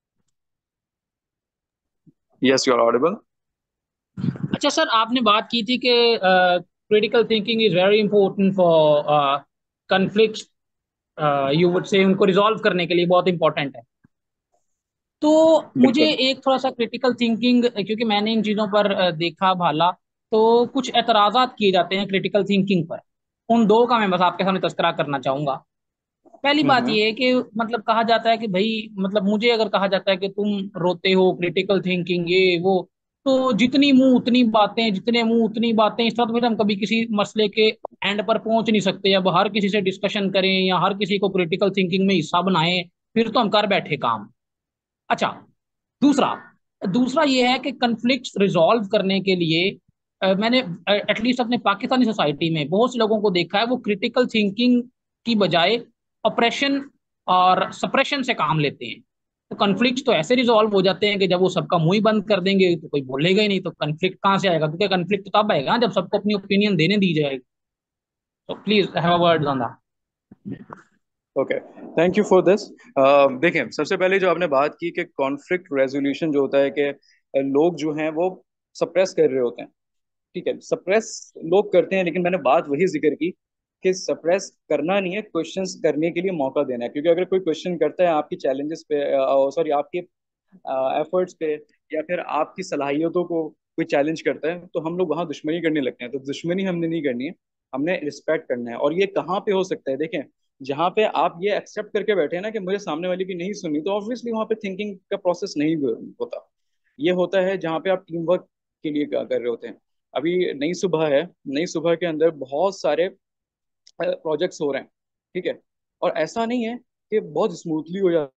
Yes, you are audible. अच्छा सर, आपने बात की थी कि critical thinking is very important for conflict, you would say उनको resolve करने के लिए बहुत इंपॉर्टेंट है। तो मुझे बिल्कुल। एक थोड़ा सा क्रिटिकल थिंकिंग, क्योंकि मैंने इन चीज़ों पर देखा भाला, तो कुछ एतराज़ात किए जाते हैं क्रिटिकल थिंकिंग पर। उन दो का मैं बस आपके सामने तस्करा करना चाहूंगा। पहली बात हम्म। ये है कि मतलब कहा जाता है कि भाई, मतलब मुझे अगर कहा जाता है कि तुम रोते हो, क्रिटिकल थिंकिंग ये वो, तो जितनी मुंह उतनी बातें, जितने मुंह उतनी बातें, इस तरह तो फिर हम कभी किसी मसले के एंड पर पहुंच नहीं सकते। अब हर किसी से डिस्कशन करें या हर किसी को क्रिटिकल थिंकिंग में हिस्सा बनाएं, फिर तो हम कर बैठे काम। अच्छा, दूसरा दूसरा ये है कि कन्फ्लिक्ट्स रिजॉल्व करने के लिए मैंने एटलीस्ट अपने पाकिस्तानी सोसाइटी में बहुत से लोगों को देखा है, वो क्रिटिकल थिंकिंग की बजाय ऑपरेशन और सप्रेशन से काम लेते हैं। तो कन्फ्लिक्ट तो ऐसे रिजॉल्व हो जाते हैं कि जब वो सबका मुंह ही बंद कर देंगे तो कोई बोलेगा ही नहीं, तो कन्फ्लिक्ट कहाँ से आएगा? क्योंकि कन्फ्लिक्ट तो तब आएगा जब सबको अपनी ओपिनियन देने दी जाएगी। तो please have a word on that. Okay, thank you for this. देखें, सबसे पहले जो आपने बात की कि कॉन्फ्लिक्ट रेजोल्यूशन जो होता है कि लोग जो हैं वो सप्रेस कर रहे होते हैं। ठीक है, सप्रेस लोग करते हैं, लेकिन मैंने बात वही जिक्र की कि सप्रेस करना नहीं है, क्वेश्चंस करने के लिए मौका देना है। क्योंकि अगर कोई क्वेश्चन करता है आपकी चैलेंजेस पे, सॉरी आपके एफर्ट्स पे, या फिर आपकी सलाहियतों को कोई चैलेंज करता है, तो हम लोग वहां दुश्मनी करने लगते हैं। तो दुश्मनी हमने नहीं करनी है, हमने रिस्पेक्ट करना है। और ये कहाँ पे हो सकता है? देखें, जहाँ पे आप ये एक्सेप्ट करके बैठे हैं ना कि मुझे सामने वाले की नहीं सुननी, तो ऑब्वियसली वहां पे थिंकिंग का प्रोसेस नहीं होता। ये होता है जहाँ पे आप टीम वर्क के लिए क्या कर रहे होते हैं। अभी नई सुबह है, नई सुबह के अंदर बहुत सारे प्रोजेक्ट्स हो रहे हैं। ठीक है, और ऐसा नहीं है कि बहुत स्मूथली हो जाता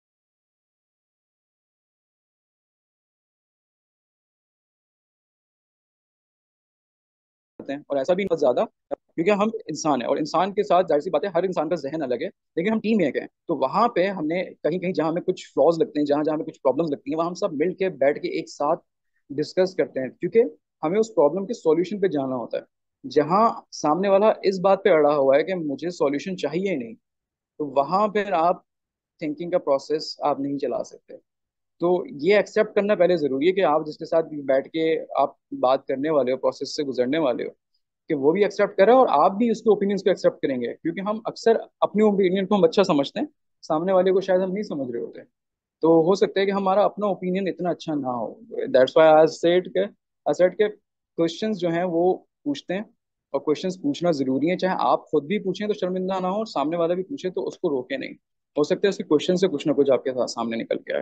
हैं, और ऐसा भी बहुत ज्यादा, क्योंकि हम इंसान है और इंसान के साथ जाहिर सी बात है हर इंसान का जहन अलग है, लेकिन हम टीम एक है। तो वहां पे हमने कहीं कहीं जहां हमें कुछ फ्लॉज लगते हैं, जहां जहां हमें कुछ प्रॉब्लम्स लगती हैं, वहां हम सब मिल के बैठ के एक साथ डिस्कस करते हैं, क्योंकि हमें उस प्रॉब्लम के सॉल्यूशन पे जाना होता है। जहां सामने वाला इस बात पे अड़ा हुआ है कि मुझे सॉल्यूशन चाहिए ही नहीं, तो वहां पर आप थिंकिंग का प्रोसेस आप नहीं चला सकते। तो ये एक्सेप्ट करना पहले जरूरी है कि आप जिसके साथ बैठ के आप बात करने वाले हो, प्रोसेस से गुजरने वाले हो, कि वो भी एक्सेप्ट करे और आप भी उसके ओपिनियंस को एक्सेप्ट करेंगे। क्योंकि हम अक्सर अपने ओपिनियन को हम अच्छा समझते हैं, सामने वाले को शायद हम नहीं समझ रहे होते। तो हो सकता है कि हमारा अपना ओपिनियन इतना अच्छा ना हो। दैट्स व्हाई आई सेड के क्वेश्चंस जो हैं वो पूछते हैं, और क्वेश्चंस पूछना जरूरी है। चाहे आप खुद भी पूछें तो शर्मिंदा ना हो, और सामने वाला भी पूछे तो उसको रोके नहीं। हो सकता है उसके क्वेश्चन से कुछ ना कुछ आपके साथ सामने निकल के आए।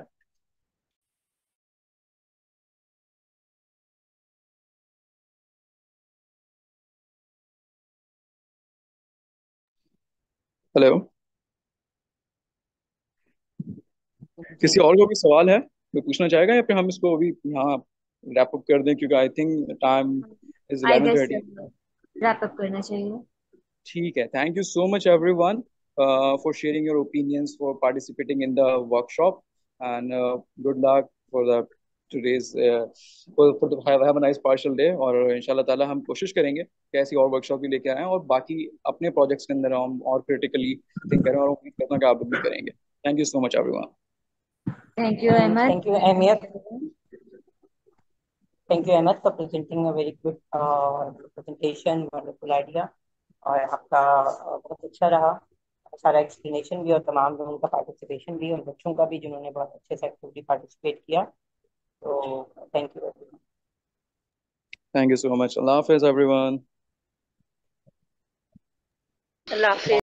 हेलो, जी किसी और को भी सवाल है जो पूछना चाहेगा, या फिर हम इसको अभी यहाँ रैप अप कर दें? क्योंकि I think time is I eleven guess thirty wrap up करना चाहिए। ठीक है, thank you so much everyone for sharing your opinions, for participating in the workshop, and good luck for the today's, for have a nice partial day. और इंशाल्लाह ताला हम कोशिश करेंगे कि ऐसी और वर्कशॉप भी लेके आएं, और बाकी अपने प्रोजेक्ट्स के अंदर हम और क्रिटिकली थिंक करें, और उम्मीद करता हूं कि आप लोग भी करेंगे। Thank you so much everyone. Thank you Ahmed. Thank you अहमियत, thank you Ahmed for presenting a very good presentation, wonderful idea. और आपका बहुत अच्छा रहा, सारा एक्सप्लेनेशन भी और तमाम लोगों का पार्टिसिपेशन भी, और बच्चों का भी जिन्होंने बहुत अच्छे से एक्टिवली पार्टिसिपेट किया। तो thank you. Thank you so much. अल्लाह हाफिज एवरीवन। अल्लाह हाफिज।